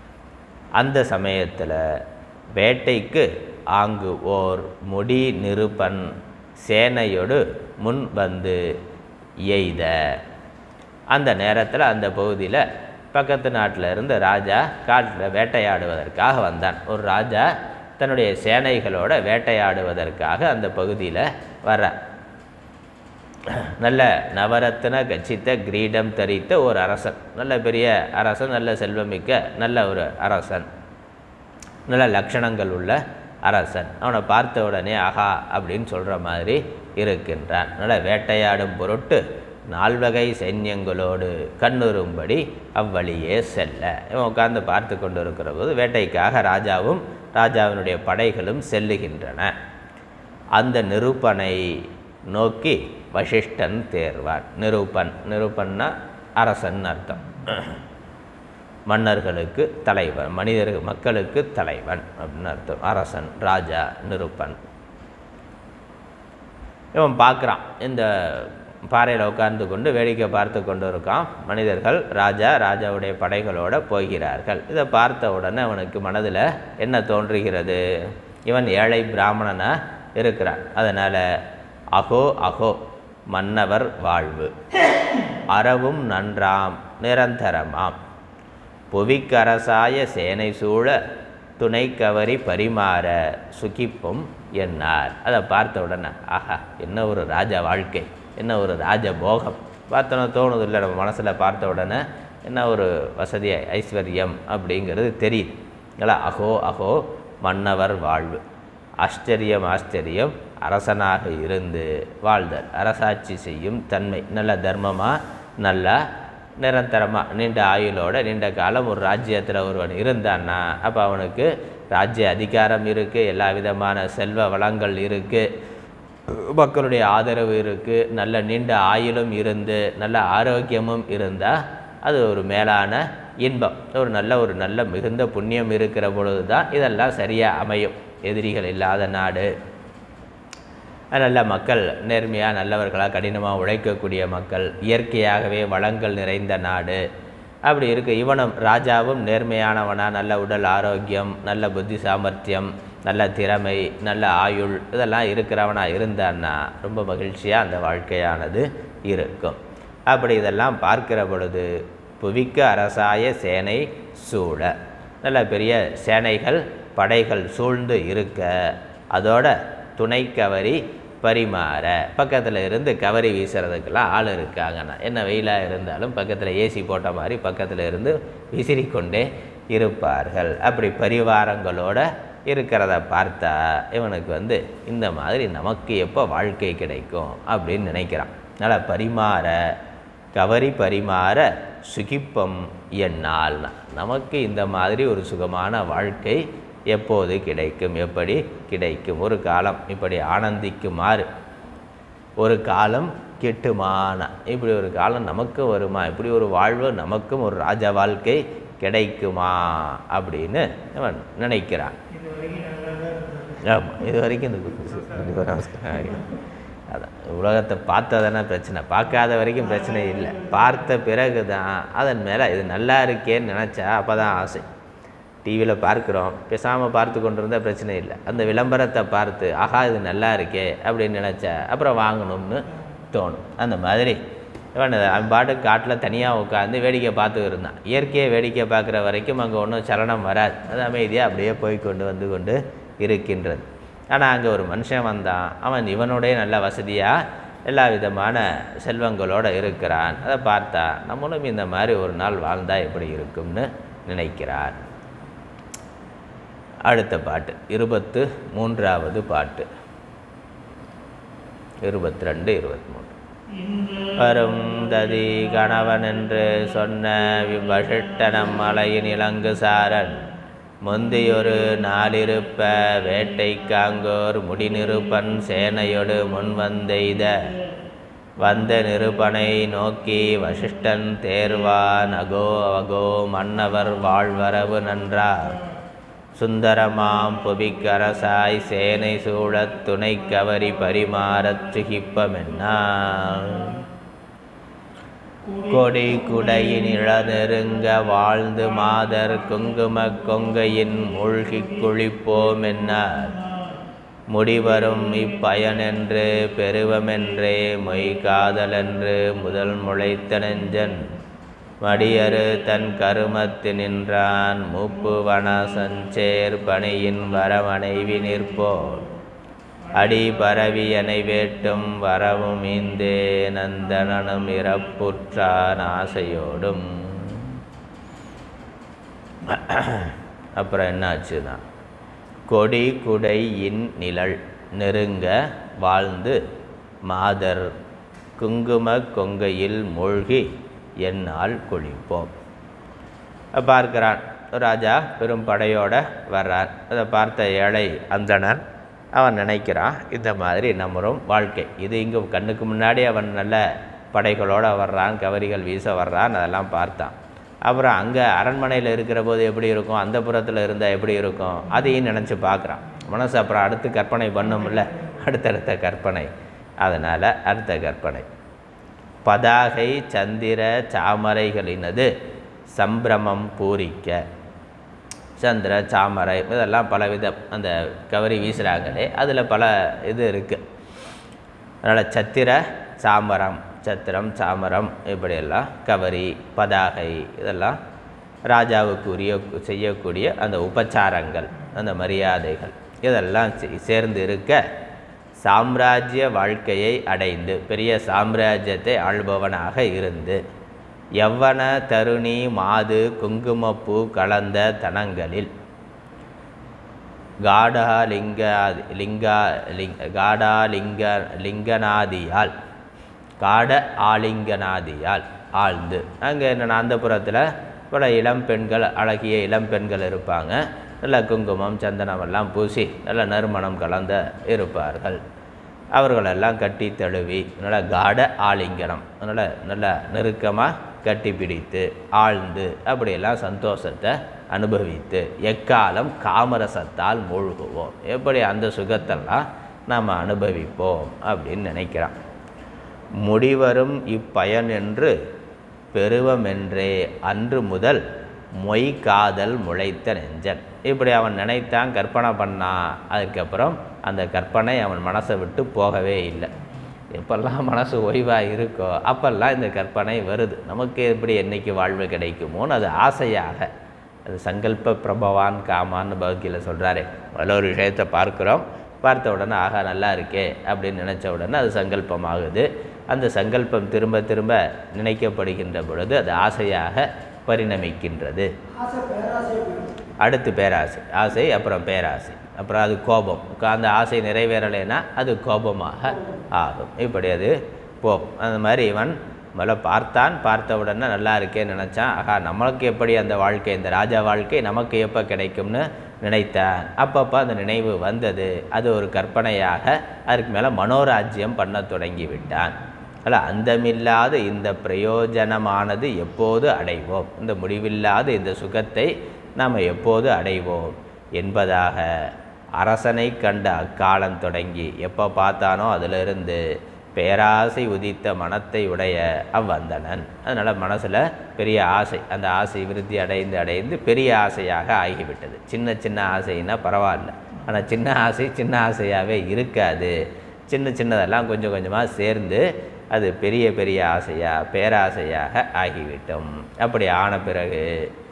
Speaker 1: அந்த சமயத்தில் வேட்டைக்கு ஆங்கு ஓர் முடி நிருபன் சேனையோடு முன் வந்து எய்த. அந்த நேரத்தில் அந்த பகுதியில் பக்கத்து நாட்டில் இருந்து ராஜா காட்டில் வேட்டையாடுவதற்காக வந்தான். ஒரு ராஜா தன்னுடைய சேனைகளோட வேட்டையாடுவதற்காக அந்த பகுதியில் வர்றான். நல்ல நவரத்ன கச்சித்த கிரீடம் தரித்த ஒரு அரசன், நல்ல பெரிய அரசன், நல்ல செல்வமிக்க நல்ல ஒரு அரசன், நல்ல லட்சணங்கள் உள்ள அரசன். அவனை பார்த்த உடனே ஆஹா அப்படின்னு சொல்கிற மாதிரி இருக்கின்றான். நல்ல வேட்டையாடும் பொருட்டு 4 வகை சைன்யங்களோடு கண்ணுறும்படி அவ்வழியே செல்ல. இவன் உட்கார்ந்து பார்த்து கொண்டு இருக்கிற போது வேட்டைக்காக ராஜாவும் ராஜாவினுடைய படைகளும் செல்லுகின்றன. அந்த நிருபனை நோக்கி வசிஷ்டன் தேர்வான். நிருபன்னா அரசன் அர்த்தம். மன்னர்களுக்கு தலைவன், மக்களுக்கு தலைவன் அப்படின்னு அர்த்தம். அரசன், ராஜா, நிருபன். இவன் பார்க்குறான், இந்த பாறையில் உட்கார்ந்து கொண்டு வேடிக்கை பார்த்து கொண்டு இருக்கான். மனிதர்கள் ராஜாவுடைய படைகளோடு போகிறார்கள். இதை பார்த்த உடனே அவனுக்கு மனதில் என்ன தோன்றுகிறது? இவன் ஏழை பிராமணனாக இருக்கிறான். அதனால் அகோ அகோ மன்னவர் வாழ்வு, அறவும் நன்றாம் நிரந்தரமாம், புவிக்கரசாய சேனை சூழ துணை கவரி பரிமாற சுகிப்பும் என்னார். அதை பார்த்த உடனே ஆஹா, என்ன ஒரு ராஜ வாழ்க்கை, என்ன ஒரு ராஜ போகம் பார்த்தோன்னா தோணுது இல்லை? நம்ம மனசில் பார்த்த உடனே என்ன ஒரு வசதி ஐஸ்வர்யம் அப்படிங்கிறது தெரியுது இல்லை? அகோ அகோ மன்னவர் வாழ்வு, ஆச்சரியம் அரசனாக இருந்து வாழ்தல், அரசாட்சி செய்யும் தன்மை, நல்ல தர்மமாக, நல்லா நிரந்தரமாக நீண்ட ஆயுளோட நீண்ட காலம் ஒரு ராஜ்யத்தில் ஒருவன் இருந்தான்னா அப்போ அவனுக்கு ராஜ்ய அதிகாரம் இருக்குது, எல்லா விதமான செல்வ வளங்கள் இருக்குது, மக்களுடைய ஆதரவு இருக்குது, நல்ல நீண்ட ஆயுளும் இருந்து நல்ல ஆரோக்கியமும் இருந்தால் அது ஒரு மேலான இன்பம். ஒரு நல்ல மிகுந்த புண்ணியம் இருக்கிற பொழுது தான் இதெல்லாம் சரியாக அமையும். எதிரிகள் இல்லாத நாடு, நல்ல மக்கள், நேர்மையாக நல்லவர்களாக கடினமாக உழைக்கக்கூடிய மக்கள், இயற்கையாகவே வளங்கள் நிறைந்த நாடு அப்படி இருக்குது. இவனும் ராஜாவும் நேர்மையானவனாக, நல்ல உடல் ஆரோக்கியம், நல்ல புத்தி சாமர்த்தியம், நல்ல திறமை, நல்ல ஆயுள் இதெல்லாம் இருக்கிறவனாக இருந்தான்னா ரொம்ப மகிழ்ச்சியாக அந்த வாழ்க்கையானது இருக்கும். அப்படி இதெல்லாம் பார்க்கிற பொழுது புவிக்கு அரசாய சேனை சூழ, நல்ல பெரிய சேனைகள் படைகள் சூழ்ந்து இருக்க, அதோட துணை கவரி பரிமாற, பக்கத்தில் இருந்து கவரி வீசுறதுக்கெல்லாம் ஆள் இருக்காங்கண்ணா. என்ன வெயிலாக இருந்தாலும் பக்கத்தில் ஏசி போட்ட மாதிரி பக்கத்தில் இருந்து விசிறிக்கொண்டே இருப்பார்கள். அப்படி பரிவாரங்களோடு இருக்கிறத பார்த்தா இவனுக்கு இந்த மாதிரி நமக்கு எப்போ வாழ்க்கை கிடைக்கும் அப்படின்னு நினைக்கிறான். அதனால் பரிமாற, கவரி பரிமாற சுகிப்பம் என்னால், நமக்கு இந்த மாதிரி ஒரு சுகமான வாழ்க்கை எப்போது கிடைக்கும், எப்படி கிடைக்கும்? ஒரு காலம் இப்படி ஆனந்திக்குமாறு, ஒரு காலம் கெட்டுமான, இப்படி ஒரு காலம் நமக்கு வருமா, இப்படி ஒரு வாழ்வு நமக்கும் ஒரு ராஜ வாழ்க்கை கிடைக்குமா அப்படின்னு அவன் நினைக்கிறான். ஆமாம், இது வரைக்கும் அதான் உலகத்தை பார்த்ததானே பிரச்சனை, பார்க்காத வரைக்கும் பிரச்சனை இல்லை. பார்த்த பிறகு தான் அதன் மேலே இது நல்லா இருக்கேன்னு நினச்சா அப்போ தான் ஆசை. டிவியில் பார்க்குறோம், பேசாமல் பார்த்து கொண்டு இருந்தால் பிரச்சனை இல்லை. அந்த விளம்பரத்தை பார்த்து ஆஹா இது நல்லா இருக்கே அப்படின்னு நினச்சா அப்புறம் வாங்கணும்னு தோணும். அந்த மாதிரி அவன் பாட்டுக்கு காட்டில் தனியாக உட்காந்து வேடிக்கை பார்த்து இருந்தான். இயற்கையை வேடிக்கை பார்க்குற வரைக்கும் அங்கே ஒன்றும் சலனம் வராது, அது அமைதியாக அப்படியே போய் கொண்டு இருக்கின்றது. ஆனால் அங்கே ஒரு மனுஷன் வந்தான், அவன் இவனுடைய நல்ல வசதியாக எல்லா விதமான செல்வங்களோடு இருக்கிறான். அதை பார்த்தா நம்மளும் இந்த மாதிரி ஒரு நாள் வாழ்ந்தால் எப்படி இருக்கும்னு நினைக்கிறார். அடுத்த பாட்டு 23வது பாட்டு 22, 23. வருந்ததி கணவன் என்று சொன்ன விவசிட்டனம் மலையின் இலங்கு சாரன் முந்தியொரு நாளிருப்ப வேட்டை காங்கோர் முடிநிருப்பன் சேனையொடு முன்வந்தெய்த வந்த நிருபனை நோக்கி வசிஷ்டன் தேர்வான் அகோ அகோ மன்னவர் வாழ்வரவு நன்றார் சுந்தரமாம் புவிக்கரசாய் சேனை சூழத் துணை கவரி பரிமாறச் சுகிப்பமென்னான் கொடி குடையின் இளநெருங்க வாழ்ந்து மாதர் குங்கும கொங்கையின் மூழ்கி குளிப்போம் என்னார் முடிவரும் இப்பயனென்று பெருவமென்றே மொய் காதலென்று முதல் முளைத்த நெஞ்சன் மடியரு தன் கருமத்து நின்றான் மூப்பு வன சஞ்சேர் பணியின் வரமனைவி நிற்போர் அடி பரவியனை வேட்டும் வரவும் இந்தே நந்தனனும் இறப்புற்றான் ஆசையோடும். அப்புறம் என்னாச்சுன்னா கொடி குடையின் நிழல் நெருங்க வாழ்ந்து மாதர் குங்கும கொங்கையில் மூழ்கி என்னால் குளிப்போம். பார்க்கிறான், ராஜா பெரும் படையோடு வர்றார். அதை பார்த்த ஏழை அந்தணன் அவன் நினைக்கிறான் இந்த மாதிரி நம்மளும் வாழ்க்கை இது இங்கே கண்ணுக்கு முன்னாடி அவன் நல்ல படைகளோடு வர்றான், கவரிகள் வீச வர்றான், அதெல்லாம் பார்த்தான். அப்புறம் அங்கே அரண்மனையில் இருக்கிற போது எப்படி இருக்கும், அந்த புறத்தில் இருந்தால் எப்படி இருக்கும், அதையும் நினச்சி பார்க்குறான் மனசு. அப்புறம் அடுத்து கற்பனை பண்ணும்ல, அடுத்தடுத்த கற்பனை. அதனால் அடுத்த கற்பனை பதாகை சந்திர சாமரைகளினது சம்பிரமம் பூரிக்க. சந்திர சாமரை இதெல்லாம் பலவிதம் அந்த கவரி வீசுகிறாங்களே, அதில் பல இது இருக்குது. அதனால் சத்திர சாமரம், சத்திரம் சாமரம் இப்படியெல்லாம் கவரி பதாகை இதெல்லாம் ராஜாவுக்கு செய்யக்கூடிய அந்த உபச்சாரங்கள், அந்த மரியாதைகள் இதெல்லாம் சேர்ந்து இருக்க சாம்ராஜ்ய வாழ்க்கையை அடைந்து பெரிய சாம்ராஜ்யத்தை ஆள்பவனாக இருந்து யவ்வன தருணி மாது குங்குமப்பூ கலந்த தனங்களில் லிங்கனாதியால் காட ஆலிங்கனாதியால் ஆழ்ந்து. அங்கே என்னென்ன அந்த புறத்தில் பல இளம் பெண்கள், அழகிய இளம் பெண்கள் இருப்பாங்க. நல்ல குங்குமம் சந்தனமெல்லாம் பூசி நல்ல நறுமணம் கலந்த இருப்பார்கள். அவர்களெல்லாம் கட்டி தழுவி நல்ல காட ஆலிங்கனம், அதனால் நல்லா நெருக்கமாக கட்டி பிடித்து ஆழ்ந்து அப்படியெல்லாம் சந்தோஷத்தை அனுபவித்து எக்காலம் காமரசத்தால் மூழ்குவோம், எப்படி அந்த சுகத்தெல்லாம் நாம் அனுபவிப்போம் அப்படின்னு நினைக்கிறான். முடிவரும் இப்பயன் என்று பெருவமென்றே அன்று முதல் மொய் காதல் முளைத்த நெஞ்சன். இப்படி அவன் நினைத்தான், கற்பனை பண்ணான். அதுக்கப்புறம் அந்த கற்பனை அவன் மனசை விட்டு போகவே இல்லை. எப்பெல்லாம் மனசு ஓய்வாக இருக்கோ அப்பெல்லாம் இந்த கற்பனை வருது. நமக்கு எப்படி என்றைக்கு வாழ்வு கிடைக்குமோன்னு அது ஆசையாக, அது சங்கல்ப பிரபவான் காமான்னு பகவத்கீதையில் சொல்கிறாரே. அதில் ஒரு விஷயத்தை பார்க்குறோம், பார்த்த உடனே ஆகா நல்லா இருக்கே அப்படின்னு நினச்ச உடனே அது சங்கல்பமாகுது. அந்த சங்கல்பம் திரும்ப திரும்ப நினைக்கப்படுகின்ற பொழுது அது ஆசையாக பரிணமிக்கின்றது. அடுத்து பேராசை, ஆசை அப்புறம் பேராசை, அப்புறம் அது கோபம். அந்த ஆசை நிறைவேறலைன்னா அது கோபமாக ஆகும். இப்படி அது போகும். அந்த மாதிரி இவன் முதல்ல பார்த்தான், பார்த்த உடனே நல்லா இருக்கேன்னு நினச்சான். ஆகா நம்மளுக்கு எப்படி அந்த வாழ்க்கை, இந்த ராஜா வாழ்க்கை நமக்கு எப்போ கிடைக்கும்னு நினைத்தான். அப்பப்போ அந்த நினைவு வந்தது. அது ஒரு கற்பனையாக அதுக்கு மேலே மனோராஜ்யம் பண்ண தொடங்கி விட்டான். அல்ல அந்தமில்லாத இந்த பிரயோஜனமானது எப்போது அடைவோம், இந்த முடிவில்லாத இந்த சுகத்தை நாம் எப்போது அடைவோம் என்பதாக அரசனை கண்ட அக்காலம் தொடங்கி எப்போ பார்த்தானோ அதிலிருந்து பேராசை உதித்த மனத்தை உடைய அவ்வந்தனன். அதனால் மனசில் பெரிய ஆசை, அந்த ஆசை விருத்தி அடைந்து அடைந்து பெரிய ஆசையாக ஆகிவிட்டது. சின்ன சின்ன ஆசைன்னா பரவாயில்ல, ஆனால் சின்ன ஆசை சின்ன ஆசையாகவே இருக்காது. சின்ன சின்னதெல்லாம் கொஞ்சம் கொஞ்சமாக சேர்ந்து அது பெரிய பெரிய ஆசையாக பேராசையாக ஆகிவிட்டோம். அப்படி ஆன பிறகு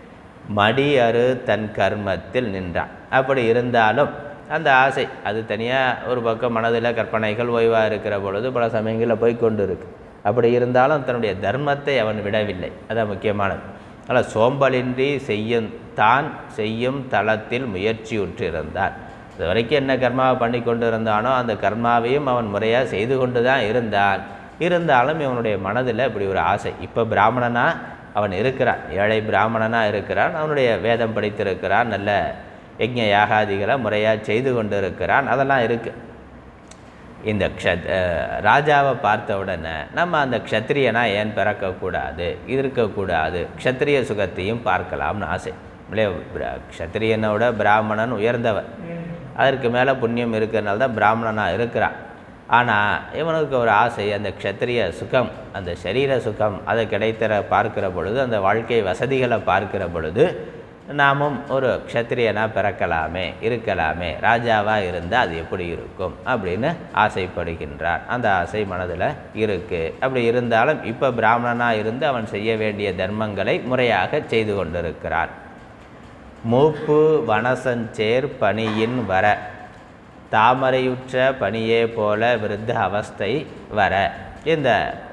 Speaker 1: மடி அறு தன் கர்மத்தில் நின்றான். அப்படி இருந்தாலும் அந்த ஆசை அது தனியாக ஒரு பக்கம் மனதில் கற்பனைகள் ஓய்வாக இருக்கிற பொழுது பல சமயங்களில் போய் கொண்டு இருக்கு. அப்படி இருந்தாலும் தன்னுடைய தர்மத்தை அவன் விடவில்லை. அதான் முக்கியமானது. அதனால் சோம்பலின்றி செய்யும் தளத்தில் முயற்சியுற்றிருந்தான். இது வரைக்கும் என்ன கர்மாவை பண்ணி கொண்டு இருந்தானோ அந்த கர்மாவையும் அவன் முறையாக செய்து கொண்டு தான் இருந்தாலும் இவனுடைய மனதில் இப்படி ஒரு ஆசை. இப்போ பிராமணனாக அவன் இருக்கிறான், ஏழை பிராமணனாக இருக்கிறான், அவனுடைய வேதம் படித்திருக்கிறான், நல்ல யஜ்ஞ யாகாதிகளை முறையாக செய்து கொண்டு இருக்கிறான், அதெல்லாம் இருக்குது. இந்த ராஜாவை பார்த்த உடனே நம்ம அந்த க்ஷத்திரியனா ஏன் பிறக்கக்கூடாது, இருக்கக்கூடாது, க்ஷத்திரிய சுகத்தையும் பார்க்கலாம்னு ஆசை. க்ஷத்திரியனோட பிராமணன் உயர்ந்தவர், அதற்கு மேலே புண்ணியம் இருக்கிறனால தான் பிராமணனாக இருக்கிறான். ஆனால் இவனுக்கு ஒரு ஆசை, அந்த க்ஷத்திரிய சுகம், அந்த சரீர சுகம் அதை கிடைத்தர பார்க்கிற பொழுது, அந்த வாழ்க்கை வசதிகளை பார்க்கிற பொழுது நாமும் ஒரு க்ஷத்திரியனாக பிறக்கலாமே, இருக்கலாமே, ராஜாவாக இருந்தால் அது எப்படி இருக்கும் அப்படின்னு ஆசைப்படுகின்றான். அந்த ஆசை மனதில் இருக்குது. அப்படி இருந்தாலும் இப்போ பிராமணனாக இருந்து அவன் செய்ய வேண்டிய தர்மங்களை முறையாக செய்து கொண்டிருக்கிறான். மூப்பு வனசஞ்சேர் பணியின் வர தாமரையுற்ற பணியே போல விருத்த அவஸ்தை வர. இந்த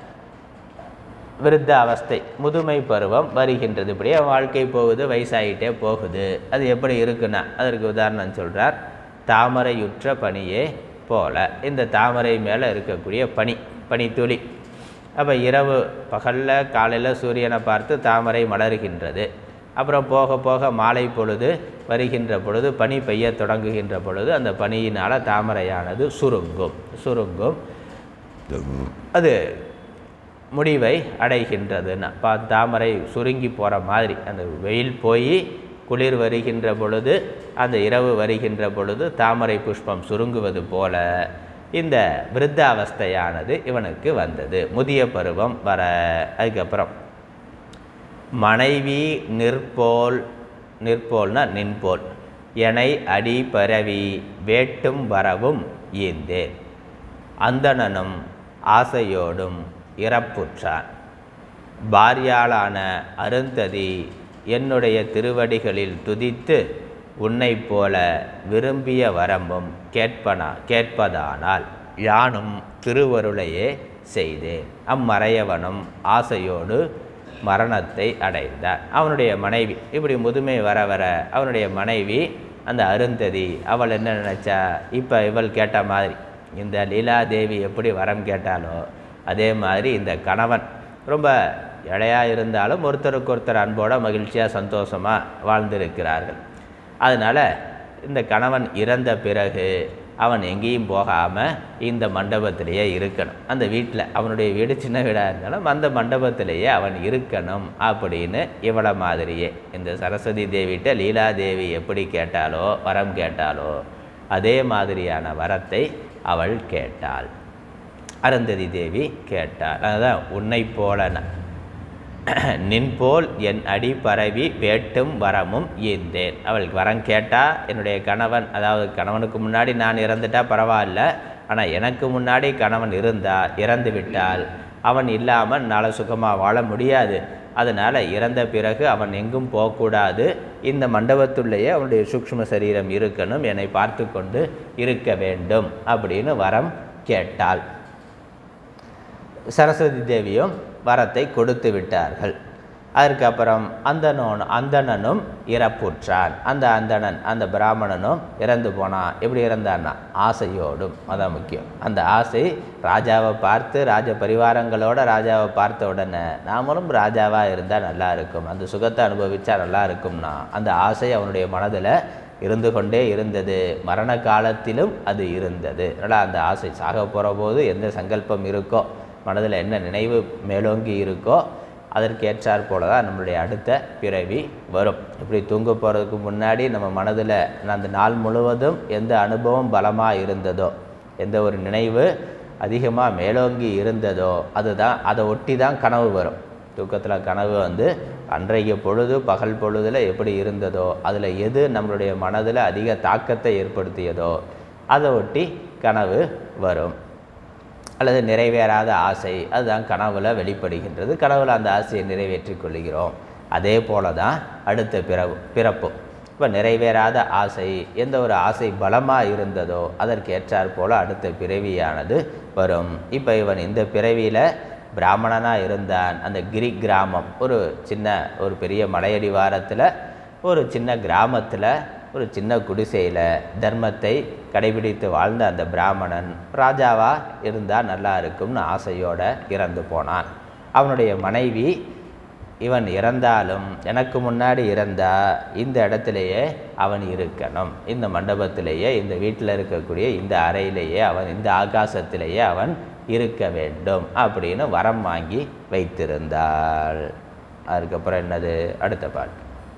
Speaker 1: விருத்த அவஸ்தை முதுமை பருவம் வருகின்றது. இப்படியே வாழ்க்கை போகுது, வயசாகிட்டே போகுது. அது எப்படி இருக்குன்னா அதற்கு உதாரணம் சொல்கிறார். தாமரையுற்ற பணியே போல, இந்த தாமரை மேலே இருக்கக்கூடிய பனித்துளி. அப்போ இரவு பகலில் காலையில் சூரியனை பார்த்து தாமரை மலர்கின்றது. அப்புறம் போக போக மாலை பொழுது வருகின்ற பொழுது பனி பெய்ய தொடங்குகின்ற பொழுது அந்த பனியினால் தாமரையானது சுருங்கும் அது முடிவை அடைகின்றதுன்னா தாமரை சுருங்கி போகிற மாதிரி அந்த வெயில் போய் குளிர் வருகின்ற பொழுது அந்த இரவு வருகின்ற பொழுது தாமரை புஷ்பம் சுருங்குவது போல இந்த விருத்தாவஸ்தையானது இவனுக்கு வந்தது. முதிய பருவம் வர அதுக்கப்புறம் மனைவி நிற்போல்னா நின்போல் எனை அடி பரவி வேட்டும் வரவும் ஈந்தேன் அந்தணனும் ஆசையோடும் இறப்புற்றான். பாரியாளான அருந்ததி என்னுடைய திருவடிகளில் துதித்து உன்னை போல விரும்பிய வரம்பும் கேட்பதானால் யானும் திருவருளையே செய்தேன். அம்மறையவனும் ஆசையோடு மரணத்தை அடைந்தான். அவனுடைய மனைவி இப்படி முதுமை வர வர அவனுடைய மனைவி அந்த அருந்ததி அவள் என்ன நினச்சா, இப்போ இவள் கேட்ட மாதிரி இந்த லீலாதேவி எப்படி வரம் கேட்டாலோ அதே மாதிரி இந்த கணவன் ரொம்ப இளையாக இருந்தாலும் ஒருத்தருக்கு ஒருத்தர் அன்போட மகிழ்ச்சியாக சந்தோஷமாக வாழ்ந்திருக்கிறார்கள். அதனால் இந்த கணவன் இறந்த பிறகு அவன் எங்கேயும் போகாமல் இந்த மண்டபத்திலேயே இருக்கணும். அந்த வீட்டில் அவனுடைய வீடு சின்ன வீடாக இருந்தாலும் அந்த மண்டபத்திலேயே அவன் இருக்கணும் அப்படின்னு இவளை மாதிரியே இந்த சரஸ்வதி தேவிகிட்ட லீலாதேவி எப்படி கேட்டாலோ வரம் கேட்டாலோ அதே மாதிரியான வரத்தை அவள் கேட்டாள். அருந்ததி தேவி கேட்டாள். அதுதான் உன்னை போலன நின்போல் என் அடி பரவி வேட்டும் வரமும் ஈந்தேன். அவளுக்கு வரம் கேட்டால் என்னுடைய கணவன், அதாவது கணவனுக்கு முன்னாடி நான் இறந்துட்டா பரவாயில்ல, ஆனால் எனக்கு முன்னாடி கணவன் இறந்து விட்டால் அவன் இல்லாமல் என்னால் சுகமாக வாழ முடியாது. அதனால் இறந்த பிறகு அவன் எங்கும் போகக்கூடாது, இந்த மண்டபத்துள்ளேயே அவனுடைய சூக்ஷ்ம சரீரம் இருக்கணும், என்னை பார்த்து கொண்டு இருக்க வேண்டும் அப்படின்னு வரம் கேட்டாள். சரஸ்வதி தேவியும் வரத்தை கொடுத்து விட்டார்கள். அதற்கப்புறம் அந்தணனும் இறப்புற்றான். அந்த பிராமணனும் இறந்து போனான். எப்படி இறந்தான்னா ஆசையோடும். அதான் முக்கியம். அந்த ஆசை ராஜாவை பார்த்து ராஜ பரிவாரங்களோட ராஜாவை பார்த்த உடனே நாமளும் ராஜாவாக இருந்தால் நல்லா இருக்கும், அந்த சுகத்தை அனுபவித்தா நல்லா இருக்கும்னா அந்த ஆசை அவனுடைய மனதில் இருந்து கொண்டே இருந்தது. மரண காலத்திலும் அது இருந்தது. அதனால் அந்த ஆசை சாக போகிற போது எந்த சங்கல்பம் இருக்கோ, மனதில் என்ன நினைவு மேலோங்கி இருக்கோ அதற்கேற்றாற் போல தான் நம்மளுடைய அடுத்த பிறவி வரும். இப்படி தூங்க போகிறதுக்கு முன்னாடி நம்ம மனதில் அந்த நாள் முழுவதும் எந்த அனுபவம் பலமாக இருந்ததோ, எந்த ஒரு நினைவு அதிகமாக மேலோங்கி இருந்ததோ அதுதான், அதை ஒட்டி தான் கனவு வரும். தூக்கத்தில் கனவு அன்றைய பொழுது பகல் பொழுதில் எப்படி இருந்ததோ அதில் எது நம்மளுடைய மனதில் அதிக தாக்கத்தை ஏற்படுத்தியதோ அதை ஒட்டி கனவு வரும். அல்லது நிறைவேறாத ஆசை அதுதான் கனவுல வெளிப்படுகின்றது. கனவுல அந்த ஆசையை நிறைவேற்றி கொள்கிறோம். அதே போல தான் அடுத்த பிறப்பு. இப்போ நிறைவேறாத ஆசை, எந்த ஒரு ஆசை பலமாக இருந்ததோ அதற்கேற்றாற் போல் அடுத்த பிறவியானது வரும். இப்போ இவன் இந்த பிறவியில் பிராமணனாக இருந்தான். அந்த கிரி கிராமம், ஒரு பெரிய மலையடிவாரத்தில் ஒரு சின்ன கிராமத்தில் ஒரு சின்ன குடிசையில் தர்மத்தை கடைபிடித்து வாழ்ந்த அந்த பிராமணன் ராஜாவாக இருந்தால் நல்லா இருக்கும்னு ஆசையோடு இறந்து போனான். அவனுடைய மனைவி இவன் இறந்தாலும் எனக்கு முன்னாடி இருந்தால் இந்த இடத்துலையே அவன் இருக்கணும், இந்த மண்டபத்திலேயே, இந்த வீட்டில் இருக்கக்கூடிய இந்த அறையிலேயே அவன், இந்த ஆகாசத்திலேயே அவன் இருக்க வேண்டும் அப்படின்னு வரம் வாங்கி வைத்திருந்தாள். அதுக்கப்புறம் என்னது அடுத்த பாட்டு.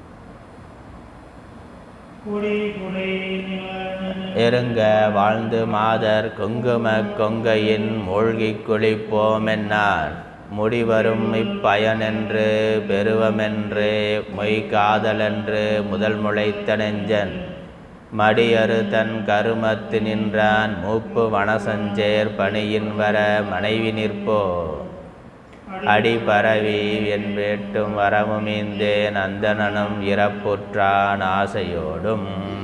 Speaker 1: எருங்க வாழ்ந்து மாதர் குங்கும கொங்கையின் மூழ்கி குளிப்போம் என்னார் முடிவரும் இப்பயனென்று பெருவமென்று மொய் காதலென்று முதல் முளைத்த நெஞ்சன் மடியறு தன் கருமத்து நின்றான் மூப்பு வனசஞ்சேர் பணியின் வர மனைவி நிற்போ அடி பரவி என் வேட்டும் வரமுமீந்தேன் அந்தணனும் இறப்புற்றான் ஆசையோடும்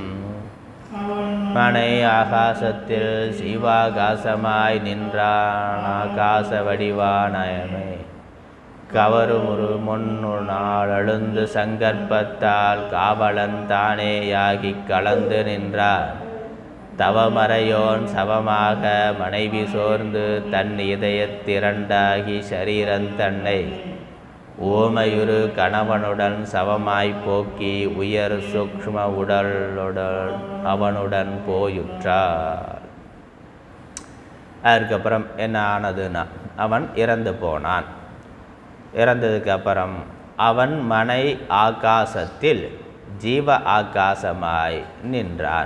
Speaker 1: மனை ஆகாசத்தில் சிவாகாசமாய் நின்றான் ஆகாச வடிவானயமே கவருமுரு முன்னு நாள் அழுந்து சங்கற்பத்தால் காவலன் தானேயாகி கலந்து நின்றார் தவமறையோன் சவமாக மனைவி சோர்ந்து தன் இதயத்திரண்டாகி சரீரன் தன்னை ஓமையுறு கணவனுடன் சவமாய் போக்கி உயர் சூக்ஷ்ம உடலுடன் அவனுடன் போயுற்றார். அதுக்கப்புறம் என்ன ஆனதுன்னா அவன் இறந்து போனான். இறந்ததுக்கு அப்புறம் அவன் மனை ஆகாசத்தில் ஜீவ ஆகாசமாய் நின்றான்.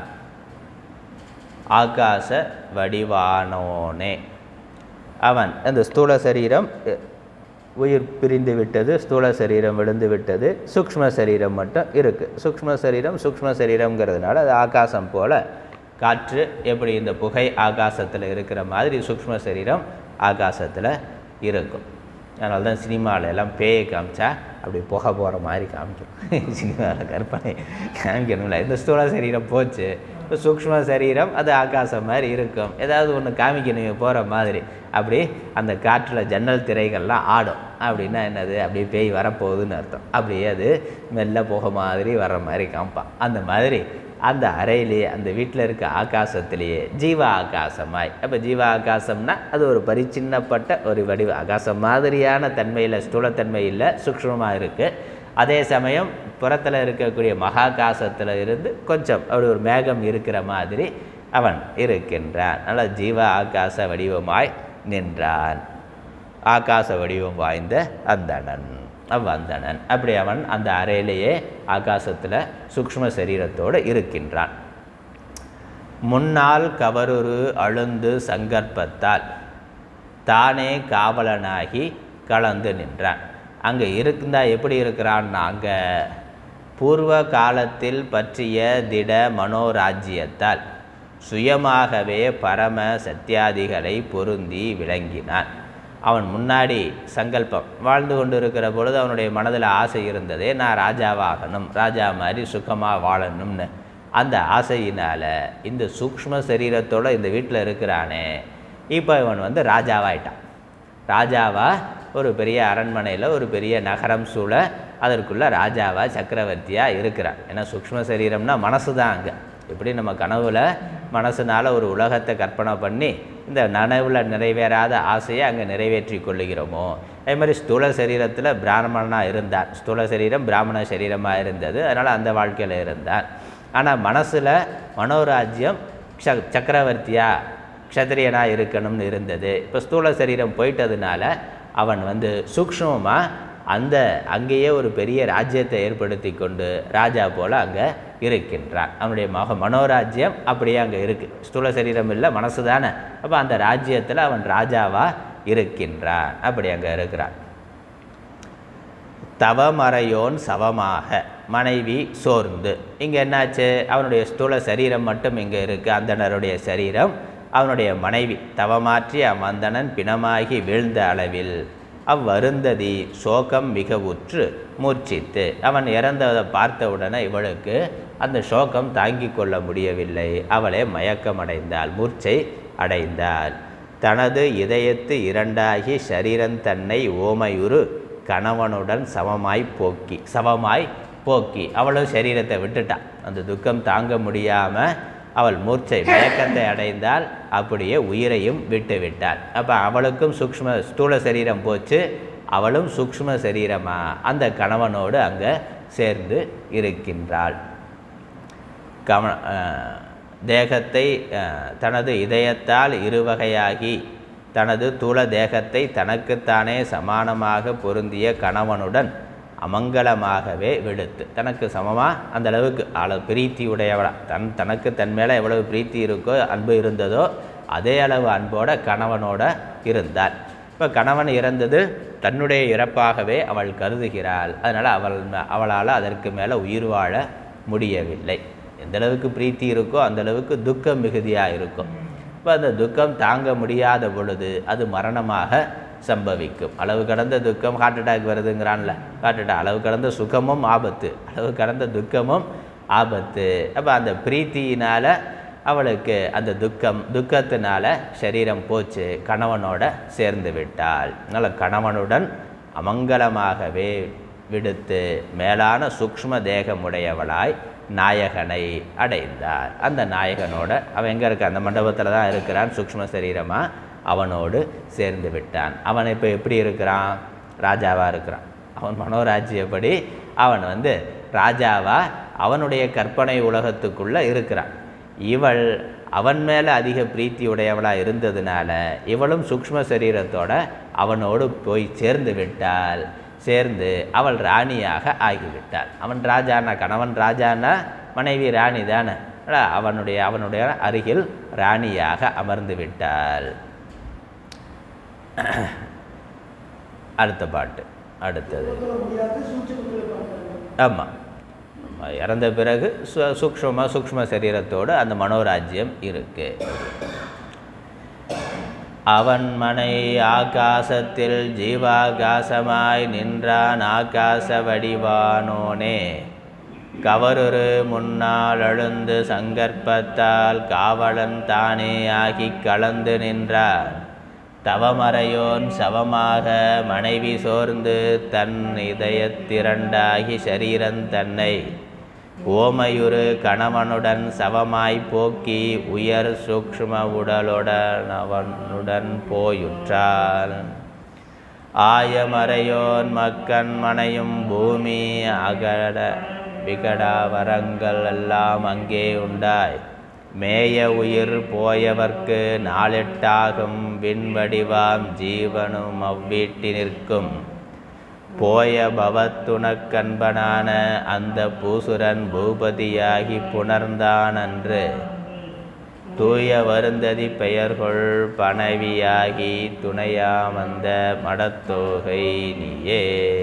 Speaker 1: ஆகாச வடிவானோனே அவன் அந்த ஸ்தூல சரீரம் உயிர் பிரிந்து விட்டது, ஸ்தூல சரீரம் விழுந்து விட்டது, சூக்ஷ்ம சரீரம் மட்டும் இருக்குது. சூக்ஷ்ம சரீரம்ங்கிறதுனால அது ஆகாசம் போல் காற்று எப்படி இந்த புகை ஆகாசத்தில் இருக்கிற மாதிரி சூக்ஷ்ம சரீரம் ஆகாசத்தில் இருக்கும். அதனால தான் சினிமாவில் எல்லாம் பேயை காமிச்சா அப்படி புகை போகிற மாதிரி காமிக்கும். சினிமாவில் கற்பனை காமிக்கணும்ல. இந்த ஸ்தூல சரீரம் போச்சு, இப்போ சூக்ஷ்ம சரீரம் அது ஆகாசம் மாதிரி இருக்கும். ஏதாவது ஒன்று காமிக்கணுங்க போகிற மாதிரி அப்படி அந்த காற்றில் ஜன்னல் திரைகள்லாம் ஆடும். அப்படின்னா என்னது, அப்படியே பேய் வரப்போகுதுன்னு அர்த்தம். அப்படியே அது மெல்ல புகை மாதிரி வர்ற மாதிரி காமிப்பான். அந்த மாதிரி அந்த அறையிலேயே அந்த வீட்டில் இருக்க ஆகாசத்திலேயே ஜீவ ஆகாசமாய். அப்போ ஜீவ ஆகாசம்னா அது ஒரு பரிச்சின்னப்பட்ட ஒரு வடிவ ஆகாசம் மாதிரியான தன்மையில் ஸ்தூலத்தன்மை இல்லை, சூக்ஷ்மமாக இருக்குது. அதே சமயம் புறத்தில் இருக்கக்கூடிய மகாகாசத்தில் இருந்து கொஞ்சம் அப்படி ஒரு மேகம் இருக்கிற மாதிரி அவன் இருக்கின்றான். அதனால் ஜீவ ஆகாச வடிவமாய் நின்றான். ஆகாச வடிவம் வாய்ந்த அந்தணன் அவ்வந்தணன். அப்படி அவன் அந்த அறையிலேயே ஆகாசத்தில் சூக்ஷ்ம சரீரத்தோடு இருக்கின்றான். முன்னால் கவருரு அழுந்து சங்கற்பத்தால் தானே காவலனாகி கலந்து நின்றான். அங்கே இருந்தால் எப்படி இருக்கிறான்னா, அங்கே பூர்வ காலத்தில் பற்றிய திட மனோராஜ்யத்தால் சுயமாகவே பரம சத்தியாதிகளை பொருந்தி விளங்கினான். அவன் முன்னாடி சங்கல்பம் வாழ்ந்து கொண்டு இருக்கிற பொழுது அவனுடைய மனதில் ஆசை இருந்ததே, நான் ராஜாவாகணும், ராஜா மாதிரி சுகமாக வாழணும்னு. அந்த ஆசையினால் இந்த சூக்ஷ்ம சரீரத்தோடு இந்த வீட்டில் இருக்கிறானே, இப்போ இவன் ராஜாவாயிட்டான். ராஜாவா ஒரு பெரிய அரண்மனையில் ஒரு பெரிய நகரம் சூழ அதற்குள்ளே ராஜாவா சக்கரவர்த்தியாக இருக்கிறான். ஏன்னா சூக்ஷ்ம சரீரம்னா மனசு தான். அங்கே எப்படி நம்ம கனவுல மனசுனால் ஒரு உலகத்தை கற்பனை பண்ணி இந்த நனவில் நிறைவேறாத ஆசையை அங்கே நிறைவேற்றி கொள்ளுகிறோமோ, அதே மாதிரி ஸ்தூல சரீரத்தில் பிராமணனாக இருந்தார். ஸ்தூல சரீரம் பிராமண சரீரமாக இருந்தது, அதனால் அந்த வாழ்க்கையில் இருந்தார். ஆனால் மனசில் மனோராஜ்யம் சக்கரவர்த்தியாக க்ஷத்திரியனாக இருக்கணும்னு இருந்தது. இப்போ ஸ்தூல சரீரம் போயிட்டதுனால அவன் சூக்ஷ்மமாக அங்கேயே ஒரு பெரிய ராஜ்யத்தை ஏற்படுத்தி கொண்டு ராஜா போல் அங்கே இருக்கின்றான். அவனுடைய மனோராஜ்யம் அப்படியே அங்கே இருக்குது. ஸ்தூல சரீரம் இல்லை, மனசு தானே. அப்போ அந்த ராஜ்யத்தில் அவன் ராஜாவாக இருக்கின்றான். அப்படி அங்கே இருக்கிறான். தவமறையோன் சவமாக மனைவி சோர்ந்து. இங்கே என்னாச்சு, அவனுடைய ஸ்தூல சரீரம் மட்டும் இங்கே இருக்குது, அந்தணருடைய சரீரம். அவனுடைய மனைவி தவமாற்றி அவ்வந்தணன் பிணமாகி வீழ்ந்த அளவில் அவ்வருந்ததி சோகம் மிக உற்று மூர்ச்சித்து. அவன் இறந்ததை பார்த்தவுடனே இவளுக்கு அந்த சோகம் தாங்கி கொள்ள முடியவில்லை. அவளே மயக்கமடைந்தாள், மூர்ச்சை அடைந்தாள். தனது இதயத்து இரண்டாகி சரீரன் தன்னை ஓமையுறு கணவனுடன் சவமாய் போக்கி அவளும் சரீரத்தை விட்டுட்டான். அந்த துக்கம் தாங்க முடியாமல் அவள் மூர்ச்சை மயக்கத்தை அடைந்தால், அப்படியே உயிரையும் விட்டு விட்டாள். அப்போ அவளுக்கும் ஸ்தூல சரீரம் போச்சு, அவளும் சூக்ஷ்ம சரீரமாக அந்த கணவனோடு அங்கே சேர்ந்து இருக்கின்றாள். தேகத்தை தனது இதயத்தால் இருவகையாகி தனது தூள தேகத்தை தனக்குத்தானே சமானமாக பொருந்திய கணவனுடன் அமங்கலமாகவே விடுத்து, தனக்கு சமமாக அந்த அளவுக்கு பிரீத்தி உடையவளா தனக்கு தன் மேலே எவ்வளவு பிரீத்தி இருக்கோ, அன்பு இருந்ததோ, அதே அளவு அன்போட கணவனோட இருந்தாள். இப்போ கணவன் இறந்தது தன்னுடைய இறப்பாகவே அவள் கருதுகிறாள். அதனால் அவளால் அதற்கு மேலே உயிர் வாழ முடியவில்லை. எந்தளவுக்கு பிரீத்தி இருக்கோ அந்தளவுக்கு துக்கம் மிகுதியாக இருக்கும். இப்போ அந்த துக்கம் தாங்க முடியாத பொழுது அது மரணமாக சம்பவிக்கும். அளவு கடந்த துக்கம் ஹார்ட் அட்டாக் வருதுங்கிறான்ல, ஹார்ட் அட்டாக் அளவு கடந்த சுகமும் ஆபத்து, அளவு கடந்த துக்கமும் ஆபத்து. அப்போ அந்த பிரீத்தியினால் அவளுக்கு அந்த துக்கத்தினால சரீரம் போச்சு, கணவனோட சேர்ந்து விட்டாள். அதனால் கணவனுடன் அமங்கலமாகவே விடுத்து மேலான சூக்ஷ்ம தேகமுடையவளாய் நாயகனை அடைந்தார். அந்த நாயகனோட அவன் எங்கே இருக்க, அந்த மண்டபத்தில் தான் இருக்கிறான், சூக்ஷ்ம சரீரமாக அவனோடு சேர்ந்து விட்டான். அவன் இப்போ எப்படி இருக்கிறான், ராஜாவாக இருக்கிறான். அவன் மனோராஜ்யப்படி அவன் வந்து ராஜாவா அவனுடைய கற்பனை உலகத்துக்குள்ளே இருக்கிறான். இவள் அவன் மேலே அதிக பிரீத்தி உடையவளாக இருந்ததுனால இவளும் சூக்ஷ்ம சரீரத்தோட அவனோடு போய் சேர்ந்து விட்டாள். சேர்ந்து அவள் ராணியாக ஆகிவிட்டாள். அவன் ராஜானா, கணவன் ராஜானா மனைவி ராணி தானே, அவனுடைய அருகில் ராணியாக அமர்ந்து விட்டாள். அடுத்த பாட்டு. அடுத்தது ஆமாம், இறந்த பிறகு சூக்ஷ்ம சரீரத்தோடு அந்த மனோராஜ்யம் இருக்கு. அவன் மனை ஆகாசத்தில் ஜீவாகாசமாய் நின்றான் ஆகாச வடிவானோனே, கவருரு முன்னால் எழுந்து சங்கற்பத்தால் காவலன் தானே ஆகி கலந்து நின்றார். தவமறையோன் சவமாக மனைவி சோர்ந்து தன் இதயத்திரண்டாகி சரீரன் தன்னை ஓமையுறு கணவனுடன் சவமாய் போக்கி உயர் சூக்ஷ்ம உடலுடன் அவனுடன் போயுற்றான். ஆயமறையோன் மக்கன் மனையும் பூமி அகட விகடாவரங்கள் எல்லாம் அங்கே உண்டாய். மேய உயிர் போயவர்க்கு நாளெட்டாகும் விண்வடிவாம் ஜீவனும் அவ்வீட்டி நிற்கும். போய பவத்துணக்கன்பனான அந்த பூசுரன் பூபதியாகி புணர்ந்தான் அன்று. தூய வருந்ததி பெயர்கொள் பணவியாகி துணையாமந்த மடத்தோகை நீயே.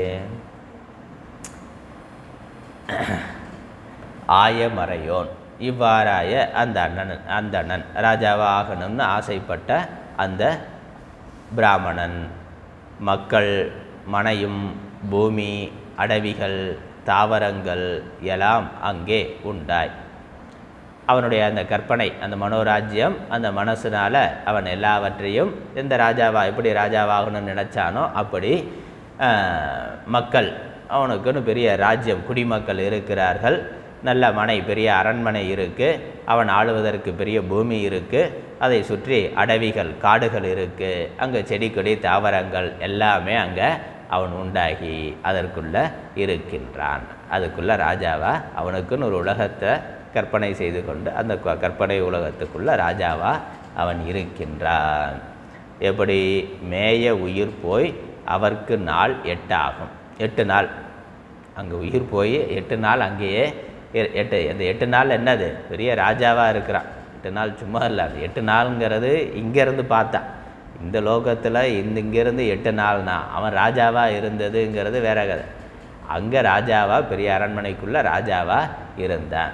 Speaker 1: ஆயமறையோன் இவ்வாறாய அந்த அண்ணன் ராஜாவா ஆகணும்னு ஆசைப்பட்ட அந்த பிராமணன் மக்கள் மனையும் பூமி அடவிகள் தாவரங்கள் எல்லாம் அங்கே உண்டாய். அவனுடைய அந்த கற்பனை, அந்த மனோராஜ்யம், அந்த மனசுனால் அவன் எல்லாவற்றையும் எந்த ராஜாவா எப்படி ராஜாவாகணும்னு நினச்சானோ அப்படி மக்கள், அவனுக்குன்னு பெரிய ராஜ்யம், குடிமக்கள் இருக்கிறார்கள். நல்ல மனை, பெரிய அரண்மனை இருக்குது. அவன் ஆளுவதற்கு பெரிய பூமி இருக்குது. அதை சுற்றி அடவிகள் காடுகள் இருக்குது. அங்கே செடி கொடி தாவரங்கள் எல்லாமே அங்கே அவன் உண்டாகி அதற்குள்ளே இருக்கின்றான். அதுக்குள்ளே ராஜாவா அவனுக்குன்னு ஒரு உலகத்தை கற்பனை செய்து கொண்டு அந்த கற்பனை உலகத்துக்குள்ளே ராஜாவா அவன் இருக்கின்றான். எப்படி மேய உயிர் போய் அவருக்கு நாள் 8 ஆகும். 8 நாள் அங்கே உயிர் போய் 8 நாள் அங்கேயே அந்த 8 நாள் என்னது, பெரிய ராஜாவாக இருக்கிறான். 8 நாள் சும்மா இல்லை. அந்த 8 நாளுங்கிறது இங்கேருந்து பார்த்தான். இந்த லோகத்தில் இங்கேருந்து 8 நாள்னா அவன் ராஜாவாக இருந்ததுங்கிறது வேற கதை. அங்கே ராஜாவா பெரிய அரண்மனைக்குள்ளே ராஜாவா இருந்தான்.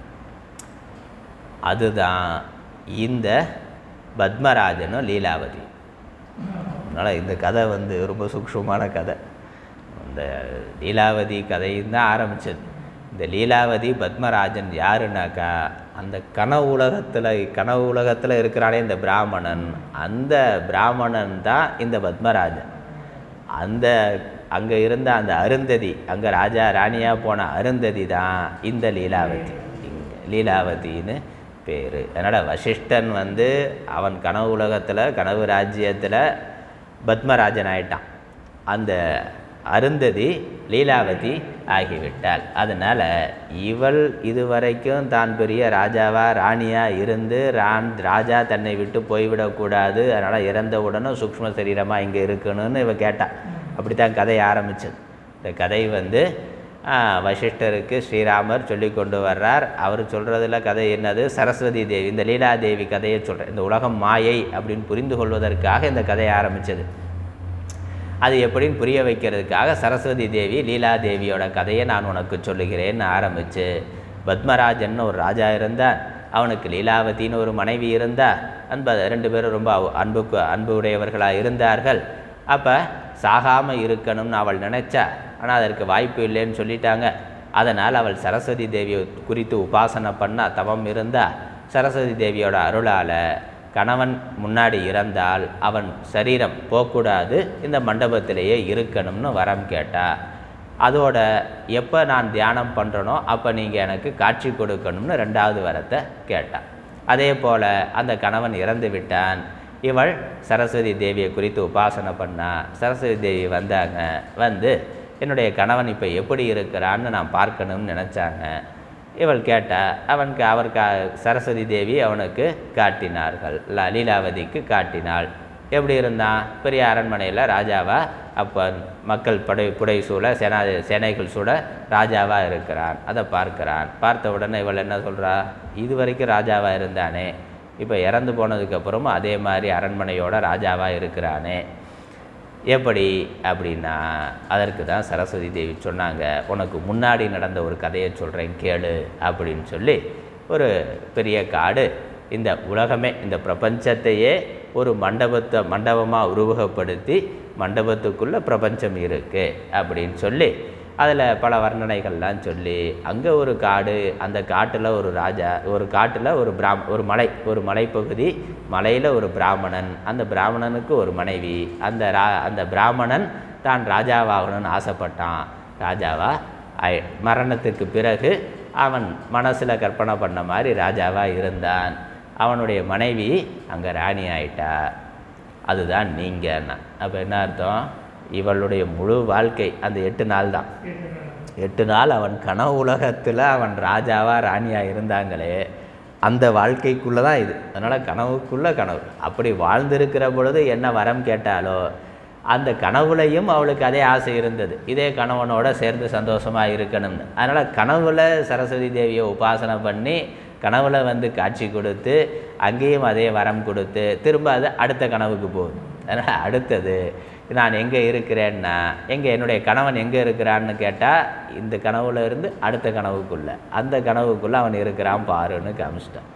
Speaker 1: அதுதான் இந்த பத்மராஜனும் லீலாவதி. அதனால் இந்த கதை ரொம்ப சூக்ஷ்மமான கதை. இந்த லீலாவதி கதையும் தான் ஆரம்பித்தது. இந்த லீலாவதி பத்மராஜன் யாருனாக்கா, அந்த கனவு உலகத்தில் இருக்கிறானே இந்த பிராமணன், அந்த பிராமணன் தான் இந்த பத்மராஜன். அங்கே இருந்த அந்த அருந்ததி, அங்கே ராஜா ராணியாக போன அருந்ததி தான் இந்த லீலாவதி. லீலாவதின்னு பேர். அதனால் வசிஷ்டன் அவன் கனவு உலகத்தில் கனவு ராஜ்யத்தில் பத்மராஜன் ஆயிட்டான். அந்த அருந்ததி லீலாவதி ஆகிவிட்டாள். அதனால் இவள் இதுவரைக்கும் தான் பெரிய ராஜாவா ராணியாக இருந்து ராஜா தன்னை விட்டு போய்விடக்கூடாது, அதனால் இறந்தவுடனும் சூக்ஷ்ம சரீரமாக இங்கே இருக்கணும்னு இவள் கேட்டாள். அப்படி தான் கதை ஆரம்பித்தது. இந்த கதை வசிஷ்டருக்கு ஸ்ரீராமர் சொல்லி கொண்டு வர்றார். அவர் சொல்கிறதுல கதை என்னது, சரஸ்வதி தேவி, இந்த லீலாதேவி கதையை சொல்கிறேன். இந்த உலகம் மாயை அப்படின்னு புரிந்து கொள்வதற்காக இந்த கதையை ஆரம்பித்தது. அது எப்படின்னு புரிய வைக்கிறதுக்காக சரஸ்வதி தேவி லீலாதேவியோட கதையை நான் உனக்கு சொல்லுகிறேன்னு ஆரம்பித்து, பத்மராஜன் ஒரு ராஜா இருந்தான், அவனுக்கு லீலாவதின்னு ஒரு மனைவி இருந்தா, 2 பேரும் ரொம்ப அன்பு உடையவர்களாக இருந்தார்கள். அப்போ சாகாமல் இருக்கணும்னு அவள் நினச்சா, ஆனால் அதற்கு வாய்ப்பு இல்லைன்னு சொல்லிட்டாங்க. அதனால் அவள் சரஸ்வதி தேவியை குறித்து உபாசனை பண்ணா, தவம் இருந்தா. சரஸ்வதி தேவியோட அருளால் கணவன் முன்னாடி இறந்தால் அவன் சரீரம் போகக்கூடாது, இந்த மண்டபத்திலேயே இருக்கணும்னு வரம் கேட்டா. அதோட எப்போ நான் தியானம் பண்ணுறனோ அப்போ நீங்கள் எனக்கு காட்சி கொடுக்கணும்னு 2வது வரத்தை கேட்டாள். அதே போல் அந்த கணவன் இறந்து விட்டான். இவள் சரஸ்வதி தேவியை குறித்து உபாசனை பண்ணா. சரஸ்வதி தேவி வந்தாங்க. என்னுடைய கணவன் இப்போ எப்படி இருக்கிறான்னு நான் பார்க்கணும்னு நினச்சாங்க. இவள் கேட்டா அவர் சரஸ்வதி தேவி அவனுக்கு காட்டினார்கள். லீலாவதிக்கு காட்டினாள். எப்படி இருந்தான்? பெரிய அரண்மனையில் ராஜாவா, அப்போ மக்கள் புடை சூழ சேனைகள் சூழ ராஜாவாக இருக்கிறான். அதை பார்க்குறான். பார்த்த உடனே இவள் என்ன சொல்கிறா? இது வரைக்கும் ராஜாவாக இருந்தானே, இப்போ இறந்து போனதுக்கப்புறமும் அதே மாதிரி அரண்மனையோட ராஜாவாக இருக்கிறானே, எப்படி அப்படின்னா அதற்கு தான் சரஸ்வதி தேவி சொன்னாங்க, உனக்கு முன்னாடி நடந்த ஒரு கதையை சொல்கிறேன் கேளு அப்படின்னு சொல்லி, ஒரு பெரிய காடு, இந்த உலகமே இந்த பிரபஞ்சத்தையே ஒரு மண்டபமாக உருவகப்படுத்தி மண்டபத்துக்குள்ளே பிரபஞ்சம் இருக்குது அப்படின்னு சொல்லி அதில் பல வர்ணனைகள்லாம் சொல்லி, அங்கே ஒரு காடு, அந்த காட்டில் ஒரு ராஜா, ஒரு காட்டில் ஒரு மலைப்பகுதி, மலையில் ஒரு பிராமணன், அந்த பிராமணனுக்கு ஒரு மனைவி, அந்த பிராமணன் தான் ராஜாவாகணும்னு ஆசைப்பட்டான். மரணத்துக்கு பிறகு அவன் மனசில் கற்பனை பண்ண மாதிரி ராஜாவாக இருந்தான். அவனுடைய மனைவி அங்கே ராணி ஆயிட்டா. அதுதான் நீங்கன்னா. அப்போ என்ன அர்த்தம்? இவளுடைய முழு வாழ்க்கை அந்த 8 நாள் தான். 8 நாள் அவன் கனவு உலகத்தில் அவன் ராஜாவாக ராணியாக இருந்தாங்களே, அந்த வாழ்க்கைக்குள்ளே தான் இது. அதனால் கனவுக்குள்ளே கனவு. அப்படி வாழ்ந்திருக்கிற பொழுது என்ன வரம் கேட்டாலோ அந்த கனவுலையும் அவளுக்கு அதே ஆசை இருந்தது, இதே கணவனோட சேர்ந்து சந்தோஷமாக இருக்கணும்னு. அதனால் கனவுல சரஸ்வதி தேவியை உபாசனை பண்ணி கனவுல காட்சி கொடுத்து அங்கேயும் அதே வரம் கொடுத்து திரும்ப அது அடுத்த கனவுக்கு போகுது. அதனால் அடுத்தது நான் எங்கே இருக்கிறேன்னா, என்னுடைய கணவன் எங்கே இருக்கிறான்னு கேட்டால் இந்த கனவுல இருந்து அடுத்த கனவுக்குள்ளே, அந்த கனவுக்குள்ளே அவன் இருக்கிறான் பாருன்னு காமிச்சிட்டான்.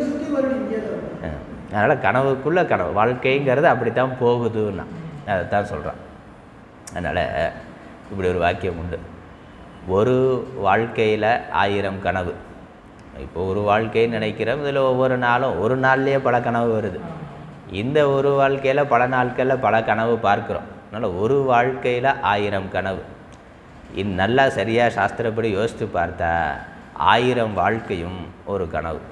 Speaker 1: அதனால் கனவுக்குள்ளே கனவு வாழ்க்கைங்கிறது அப்படித்தான் போகுதுன்னா அதைத்தான் சொல்கிறான். அதனால் இப்படி ஒரு வாக்கியம் உண்டு, ஒரு வாழ்க்கையில் 1000 கனவு. இப்போ ஒரு வாழ்க்கைன்னு நினைக்கிறோம், இதில் ஒவ்வொரு நாளும் ஒரு நாள்லேயே பல கனவு வருது. இந்த ஒரு வாழ்க்கையில் பல நாட்களில் பல கனவு பார்க்குறோம். அதனால் ஒரு வாழ்க்கையில் 1000 கனவு. நல்லா சரியாக சாஸ்திரப்படி யோசித்து பார்த்தா 1000 வாழ்க்கையும் ஒரு கனவு.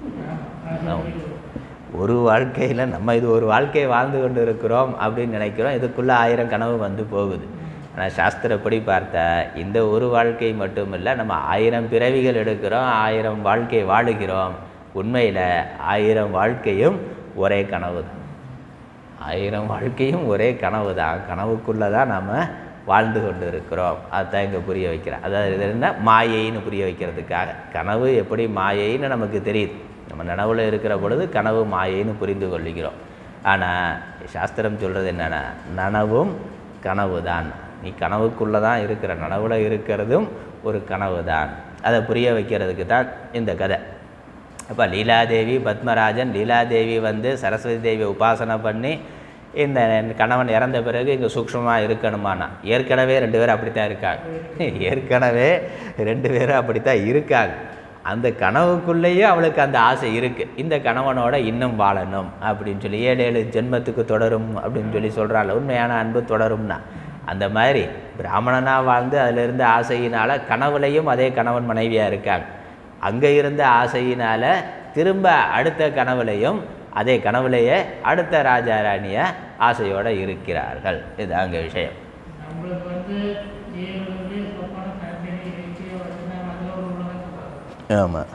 Speaker 1: ஒரு வாழ்க்கையில் நம்ம இது ஒரு வாழ்க்கையை வாழ்ந்து கொண்டு இருக்கிறோம் அப்படின்னு நினைக்கிறோம், இதுக்குள்ளே 1000 கனவு போகுது. ஆனால் சாஸ்திரப்படி பார்த்தா இந்த ஒரு வாழ்க்கை மட்டும் இல்லை, நம்ம 1000 பிறவிகள் எடுக்கிறோம், 1000 வாழ்க்கை வாழுகிறோம். உண்மையில் 1000 வாழ்க்கையும் ஒரே கனவு தான். 1000 வாழ்க்கையும் ஒரே கனவு தான். கனவுக்குள்ளே தான் நம்ம வாழ்ந்து கொண்டு இருக்கிறோம். அதுதான் இங்கே புரிய வைக்கிறேன். அதாவது இது என்ன, மாயைன்னு புரிய வைக்கிறதுக்காக. கனவு எப்படி மாயைன்னு நமக்கு தெரியுது, நம்ம நனவில் இருக்கிற பொழுது கனவு மாயைன்னு புரிந்து கொள்ளுகிறோம். ஆனால் சாஸ்திரம் சொல்கிறது என்னென்னா, நனவும் கனவு தான். நீ கனவுக்குள்ளே தான் இருக்கிற, நனவில் இருக்கிறதும் ஒரு கனவு தான். அதை புரிய வைக்கிறதுக்கு தான் இந்த கதை. அப்போ லீலாதேவி பத்மராஜன், லீலாதேவி சரஸ்வதி தேவியை உபாசனை பண்ணி இந்த கணவன் இறந்த பிறகு இங்கே சூக்ஷ்மமாக இருக்கணுமானா, ஏற்கனவே 2 பேரும் அப்படித்தான் இருக்காங்க. ஏற்கனவே 2 பேரும் அப்படித்தான் இருக்காங்க. அந்த கனவுக்குள்ளேயே அவளுக்கு அந்த ஆசை இருக்குது, இந்த கணவனோட இன்னும் வாழணும் அப்படின்னு சொல்லி. 7 ஜென்மத்துக்கு தொடரும் அப்படின்னு சொல்லி சொல்கிறாள். உண்மையான அன்பு தொடரும்னா அந்த மாதிரி பிராமணனாக வாழ்ந்து அதிலிருந்து ஆசையினால் கனவுலையும் அதே கணவன் மனைவியாக இருக்காங்க. அங்கே இருந்த ஆசையினால் திரும்ப அடுத்த கனவுலையும் அதே கனவுலையே அடுத்த ராஜா ராணிய ஆசையோடு இருக்கிறார்கள். இது அங்கே விஷயம். ஆமாம்,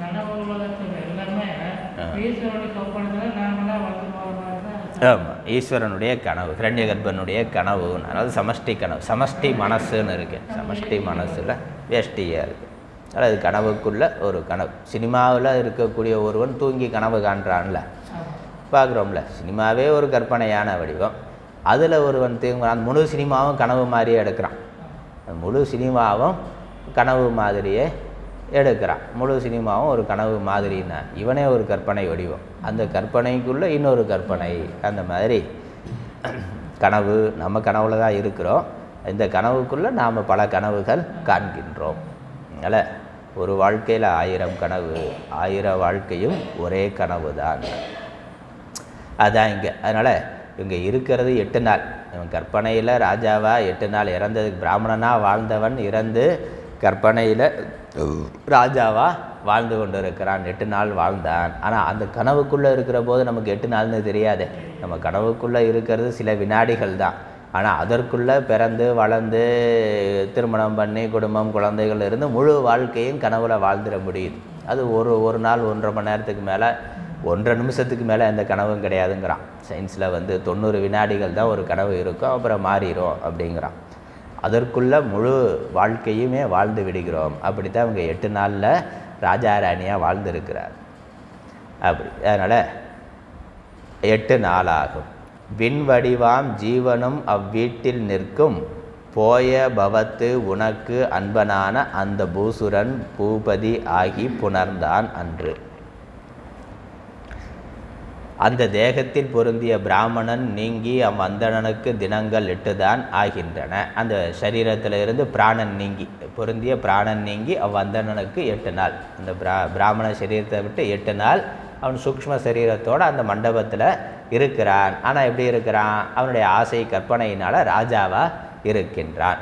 Speaker 1: ஆமாம், ஈஸ்வரனுடைய கனவு, ஹிரண்யகர்ப்பனுடைய கனவு. அதாவது சமஷ்டி கனவு, சமஷ்டி மனசுன்னு இருக்குது. சமஷ்டி மனசில் வேஷ்டியாக இருக்குது. அதனால் அது கனவுக்குள்ள ஒரு கனவு. சினிமாவில் இருக்கக்கூடிய ஒருவன் தூங்கி கனவு காண்றான்ல, பார்க்குறோம்ல. சினிமாவே ஒரு கற்பனையான வடிவம், அதில் ஒருவன் தூங்குறான். முழு சினிமாவும் கனவு மாதிரியே எடுக்கிறான். முழு சினிமாவும் கனவு மாதிரியே எடுக்கிறான். முழு சினிமாவும் ஒரு கனவு மாதிரின்னா இவனே ஒரு கற்பனை வடிவம், அந்த கற்பனைக்குள்ளே இன்னொரு கற்பனை. அந்த மாதிரி கனவு, நம்ம கனவுல தான் இருக்கிறோம். இந்த கனவுக்குள்ளே நாம் பல கனவுகள் காண்கின்றோம். அதனால் ஒரு வாழ்க்கையில் 1000 கனவு, 1000 வாழ்க்கையும் ஒரே கனவு தான். அதுதான் இங்கே. அதனால் இங்கே இருக்கிறது 8 நாள். இவன் கற்பனையில் ராஜாவா 8 நாள் இறந்ததுக்கு, பிராமணனாக வாழ்ந்தவன் இறந்து கற்பனையில் ராஜாவா வாழ்ந்து கொண்டு இருக்கிறான். 8 நாள் வாழ்ந்தான். ஆனால் அந்த கனவுக்குள்ளே இருக்கிற போது நமக்கு 8 நாள்னு தெரியாது. நம்ம கனவுக்குள்ளே இருக்கிறது சில வினாடிகள் தான். ஆனால் அதற்குள்ளே பிறந்து வளர்ந்து திருமணம் பண்ணி குடும்பம் குழந்தைகள் இருந்து முழு வாழ்க்கையும் கனவுல வாழ்ந்துட முடியுது. அது ஒரு நாள் 1.5 மணி நேரத்துக்கு மேலே 1.5 நிமிஷத்துக்கு மேலே எந்த கனவும் கிடையாதுங்கிறான். சயின்ஸில் 90 வினாடிகள் தான் ஒரு கனவு இருக்கும், அப்புறம் மாறிடும் அப்படிங்கிறான். அதற்குள்ளே முழு வாழ்க்கையுமே வாழ்ந்து விடுகிறோம். அப்படி தான் அவங்க 8 நாளில் ராஜா ராணியாக வாழ்ந்துருக்கிறார். அப்படி அதனால் 8 நாளாகும். விண்வடிவாம் ஜீவனும் அவ்வீட்டில் நிற்கும் போய பவத்து உனக்கு அன்பனான அந்த பூசுரன் பூபதி ஆகி புணர்ந்தான் அன்று. அந்த தேகத்தில் பொருந்திய பிராமணன் நீங்கி அவ்வந்தணனுக்கு தினங்கள் 8 தான் ஆகின்றன. அந்த சரீரத்தில் இருந்து பிராணன் நீங்கி பொருந்திய பிராணன் நீங்கி அவ்வந்தணனுக்கு 8 நாள். அந்த பிராமண சரீரத்தை விட்டு 8 நாள் அவன் சூக்ஷ்ம சரீரத்தோடு அந்த மண்டபத்தில் இருக்கிறான். ஆனால் எப்படி இருக்கிறான்? அவனுடைய ஆசை கற்பனையினால் ராஜாவாக இருக்கின்றான்.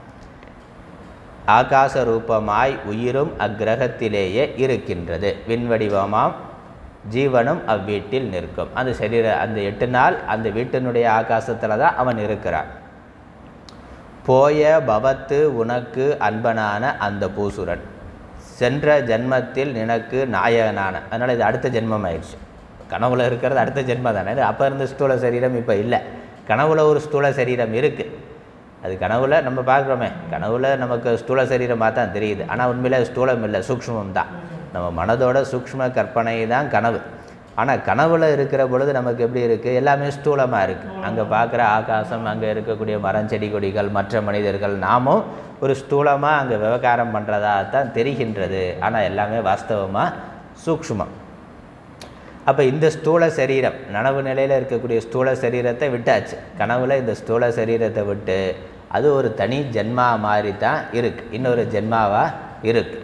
Speaker 1: ஆகாச ரூபமாய் உயிரும் அக்கிரகத்திலேயே இருக்கின்றது. விண்வடிவமாம் ஜீவனும் அவ்வீட்டில் நிற்கும். அந்த அந்த 8 நாள் அந்த வீட்டினுடைய ஆகாசத்தில் தான் அவன் இருக்கிறான். போய பவத்து உனக்கு அன்பனான அந்த பூசுரன் சென்ற ஜென்மத்தில் நினக்கு நாயகனான. அதனால் இது அடுத்த ஜென்மம் ஆயிடுச்சு. கனவுல இருக்கிறது அடுத்த ஜென்மம் தானே. இது அப்போ இருந்த ஸ்தூல சரீரம் இப்போ இல்லை. கனவுல ஒரு ஸ்தூல சரீரம் இருக்குது. அது கனவுல நம்ம பார்க்குறோமே, கனவுல நமக்கு ஸ்தூல சரீரமாக தான் தெரியுது. ஆனால் உண்மையில் ஸ்தூலம் இல்லை, சூக்ஷ்மம் தான். நம்ம மனதோட சூக்ஷ்ம கற்பனை தான் கனவு. ஆனால் கனவுல இருக்கிற பொழுது நமக்கு எப்படி இருக்குது? எல்லாமே ஸ்தூலமாக இருக்குது. அங்கே பார்க்குற ஆகாசம், அங்கே இருக்கக்கூடிய மரம் செடி கொடிகள், மற்ற மனிதர்கள், நாமும் ஒரு ஸ்தூலமாக அங்கே விவகாரம் பண்ணுறதாக தான் தெரிகின்றது. ஆனால் எல்லாமே வாஸ்தவமாக சூக்ஷ்மம். அப்போ இந்த ஸ்தூல சரீரம் நனவு நிலையில் இருக்கக்கூடிய ஸ்தூல சரீரத்தை விட்டாச்சு. கனவுல இந்த ஸ்தூல சரீரத்தை விட்டு அது ஒரு தனி ஜென்மா மாதிரி தான் இருக்குது, இன்னொரு ஜென்மாவாக இருக்குது.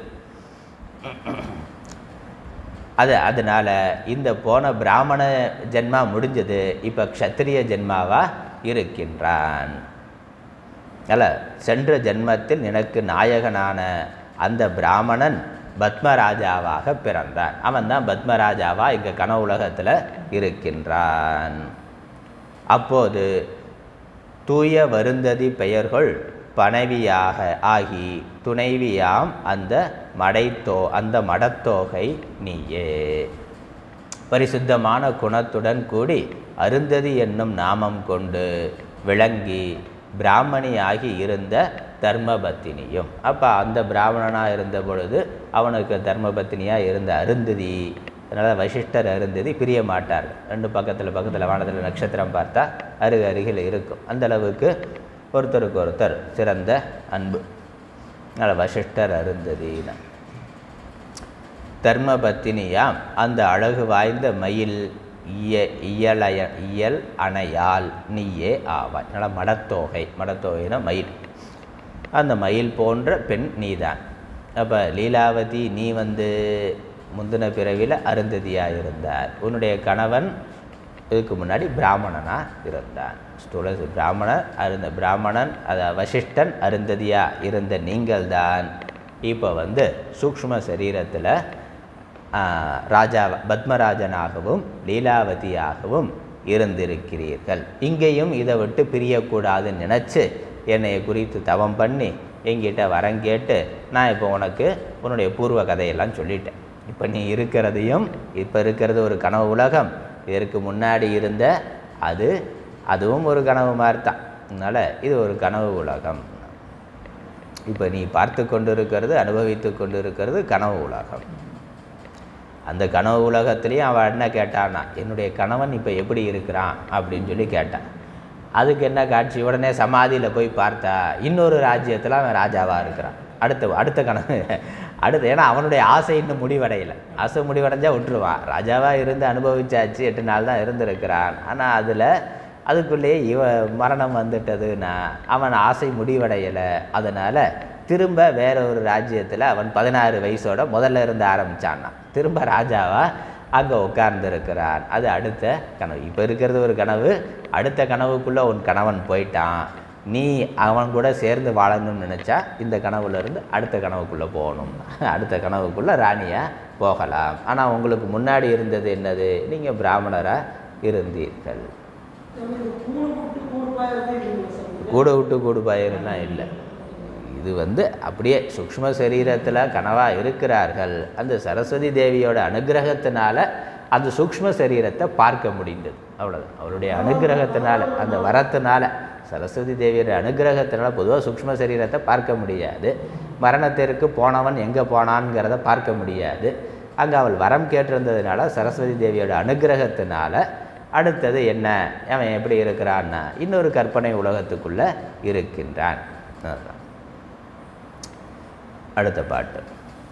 Speaker 1: அதனால் இந்த போன பிராமண ஜென்மா முடிஞ்சது, இப்போ க்ஷத்திரிய ஜென்மாவாக இருக்கின்றான். அல்ல, சென்ற ஜென்மத்தில் எனக்கு நாயகனான அந்த பிராமணன் பத்மராஜாவாக பிறந்தான். அவன் தான் பத்மராஜாவாக இங்கே கனவு உலகத்தில் இருக்கின்றான். அப்போது தூய வருந்ததி பெயர்கள் பனவியாக ஆகி துணைவியாம் அந்த மடத்தோகை நீயே. பரிசுத்தமான குணத்துடன் கூடி அருந்ததி என்னும் நாமம் கொண்டு விளங்கி பிராமணியாகி இருந்த தர்மபத்தினியும். அப்போ அந்த பிராமணனாக இருந்த பொழுது அவனுக்கு தர்மபத்தினியாக இருந்த அருந்ததி. அதனால் வசிஷ்டர் அருந்ததி பிரிய மாட்டார்கள். 2 பக்கத்தில் வானத்தில் நட்சத்திரம் பார்த்தா அருகில் இருக்கும். அந்தளவுக்கு ஒருத்தருக்கு ஒருத்தர் சிறந்த அன்பு. அதனால் வசிஷ்டர் அருந்ததினா தர்மபத்தினியாம் அந்த அழகு வாய்ந்த மயில் இயல் அணையால் நீயே ஆவாய். அதனால் மடத்தோகைனா மயில். அந்த மயில் போன்ற பெண் நீதான். அப்போ லீலாவதி, நீ முந்தின பிறவியில் அருந்ததியாக இருந்தார். உன்னுடைய கணவன் இதுக்கு முன்னாடி பிராமணனாக இருந்தான். பிராமணன் வசிஷ்டன் அருந்ததியாக இருந்த நீங்கள் தான் இப்போ சூக்ஷ்ம சரீரத்தில் பத்மராஜனாகவும் லீலாவதியாகவும் இருந்திருக்கிறீர்கள். இங்கேயும் இதை விட்டு பிரியக்கூடாதுன்னு நினச்சி என்னை குறித்து தவம் பண்ணி எங்கிட்ட வரம் கேட்டு நான் இப்போ உனக்கு உன்னுடைய பூர்வ கதையெல்லாம் சொல்லிட்டேன். இப்போ நீ இருக்கிறதையும், இப்போ இருக்கிறது ஒரு கனவு உலகம், இதற்கு முன்னாடி இருந்த அதுவும் ஒரு கனவு மாதிரி தான். அதனால் இது ஒரு கனவு உலகம். இப்போ நீ பார்த்து கொண்டு இருக்கிறது, அனுபவித்து கொண்டு இருக்கிறது கனவு உலகம். அந்த கனவு உலகத்துலேயும் அவன் என்ன கேட்டான்னா, என்னுடைய கணவன் இப்போ எப்படி இருக்கிறான் அப்படின்னு சொல்லி கேட்டான். அதுக்கு என்ன காட்சி? உடனே சமாதியில் போய் பார்த்தா இன்னொரு ராஜ்யத்தில் அவன் ராஜாவாக இருக்கிறான். அடுத்த கனவு ஏன்னா அவனுடைய ஆசை இன்னும் முடிவடையலை. ஆசை முடிவடைஞ்சால் விட்டுருவான். ராஜாவாக இருந்து அனுபவிச்சாச்சு, 8 நாள் தான் இருந்திருக்கிறான். ஆனால் அதுக்குள்ளேயே மரணம் வந்துட்டதுன்னா அவன் ஆசை முடிவடையலை. அதனால் திரும்ப வேற ஒரு ராஜ்யத்தில் அவன் 16 வயசோட முதல்ல இருந்து ஆரம்பித்தான்னா திரும்ப ராஜாவாக அங்கே உட்கார்ந்துருக்கிறான். அது அடுத்த கனவு. இப்போ இருக்கிறது ஒரு கனவு, அடுத்த கனவுக்குள்ளே உன் கணவன் போயிட்டான். நீ அவன் கூட சேர்ந்து வாழணும்னு நினச்சா இந்த கனவுலேருந்து அடுத்த கனவுக்குள்ளே போகணும். அடுத்த கனவுக்குள்ளே ராணியாக போகலாம். ஆனால் உங்களுக்கு முன்னாடி இருந்தது என்னது? நீங்கள் பிராமணராக இருந்தீர்கள். கூடு விட்டு கூடு பாயிருன்னா இல்லை. இது அப்படியே சூக்ஷ்ம சரீரத்தில் கனவாக இருக்கிறார்கள். அந்த சரஸ்வதி தேவியோட அனுகிரகத்தினால அந்த சூக்ஷ்ம சரீரத்தை பார்க்க முடிந்தது. அவ்வளோதான். அவருடைய அனுகிரகத்தினால, அந்த வரத்தினால, சரஸ்வதி தேவியோட அனுகிரகத்தினால பொதுவாக சூக்ஷ்ம சரீரத்தை பார்க்க முடியாது. மரணத்திற்கு போனவன் எங்கே போனான்ங்கிறத பார்க்க முடியாது. அங்கே அவள் வரம் கேட்டிருந்ததுனால சரஸ்வதி தேவியோட அனுகிரகத்தினால அடுத்தது என்ன, அவன் எப்படி இருக்கிறான்னா இன்னொரு கற்பனை உலகத்துக்குள்ளே இருக்கின்றான். அடுத்த பாட்டு.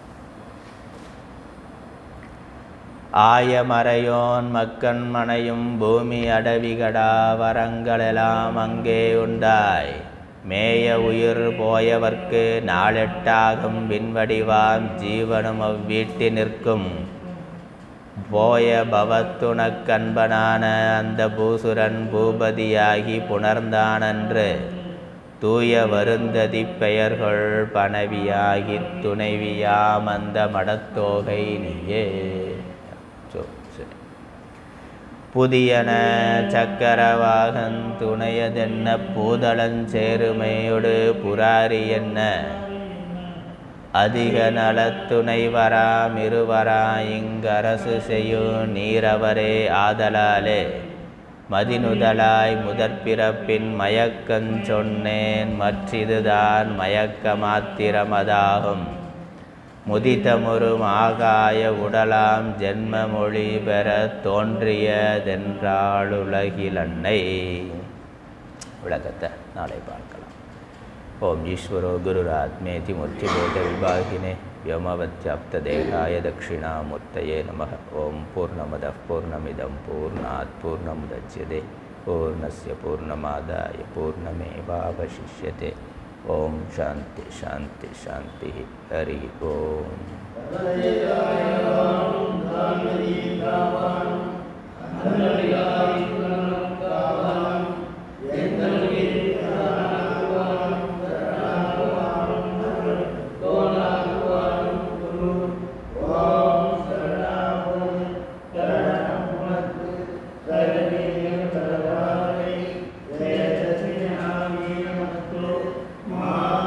Speaker 1: ஆயமறையோன் மக்கண் மனையும் பூமி அடவிகடா வரங்களெல்லாம் அங்கே உண்டாய் மேய உயிர் போயவர்க்கு நாளெட்டாகும் விண்வடிவாம் ஜீவனும் அவ்வீட்டி நிற்கும் போய பவத்துணக்கன்பனான அந்த பூசுரன் பூபதியாகி புணர்ந்தானன்று தூய வருந்ததி பெயர்கள் பணவியாகி துணைவியாம் அந்த மடத்தோகை நீயே. புதியன சக்கரவாகன் துணையதென்ன பூதளஞ்சேருமையோடு புராரி என்ன அதிக நலத்துணை வராம் இருவரா இங்கரசு செய்யும் நீரவரே ஆதலாலே மதிநுதலாய் முதற்பிறப்பின் மயக்கஞ் சொன்னேன் மற்றிதுதான் மயக்க மாத்திரமதாகும் முதித்தமுறும் ஆகாய உடலாம் ஜென்ம மொழி பெற தோன்றியதென்றாளுலகில் அன்னை. விளக்கத்தை நாளை பார்க்கலாம். ஓம் ஈஸ்வரோ குருராத்மேதி மூர்த்திபோத விபாகினே व्योमवत्याप्तदेहाय दक्षिणामूर्तये नमः. ओं पूर्णमदः पूर्णमिदं पूर्णात् पूर्णमुदच्यते पूर्णस्य पूर्णमादाय पूर्णमेवावशिष्यते. ओं शान्ति शान्ति शान्तिः. हरि ओम्.
Speaker 2: Ma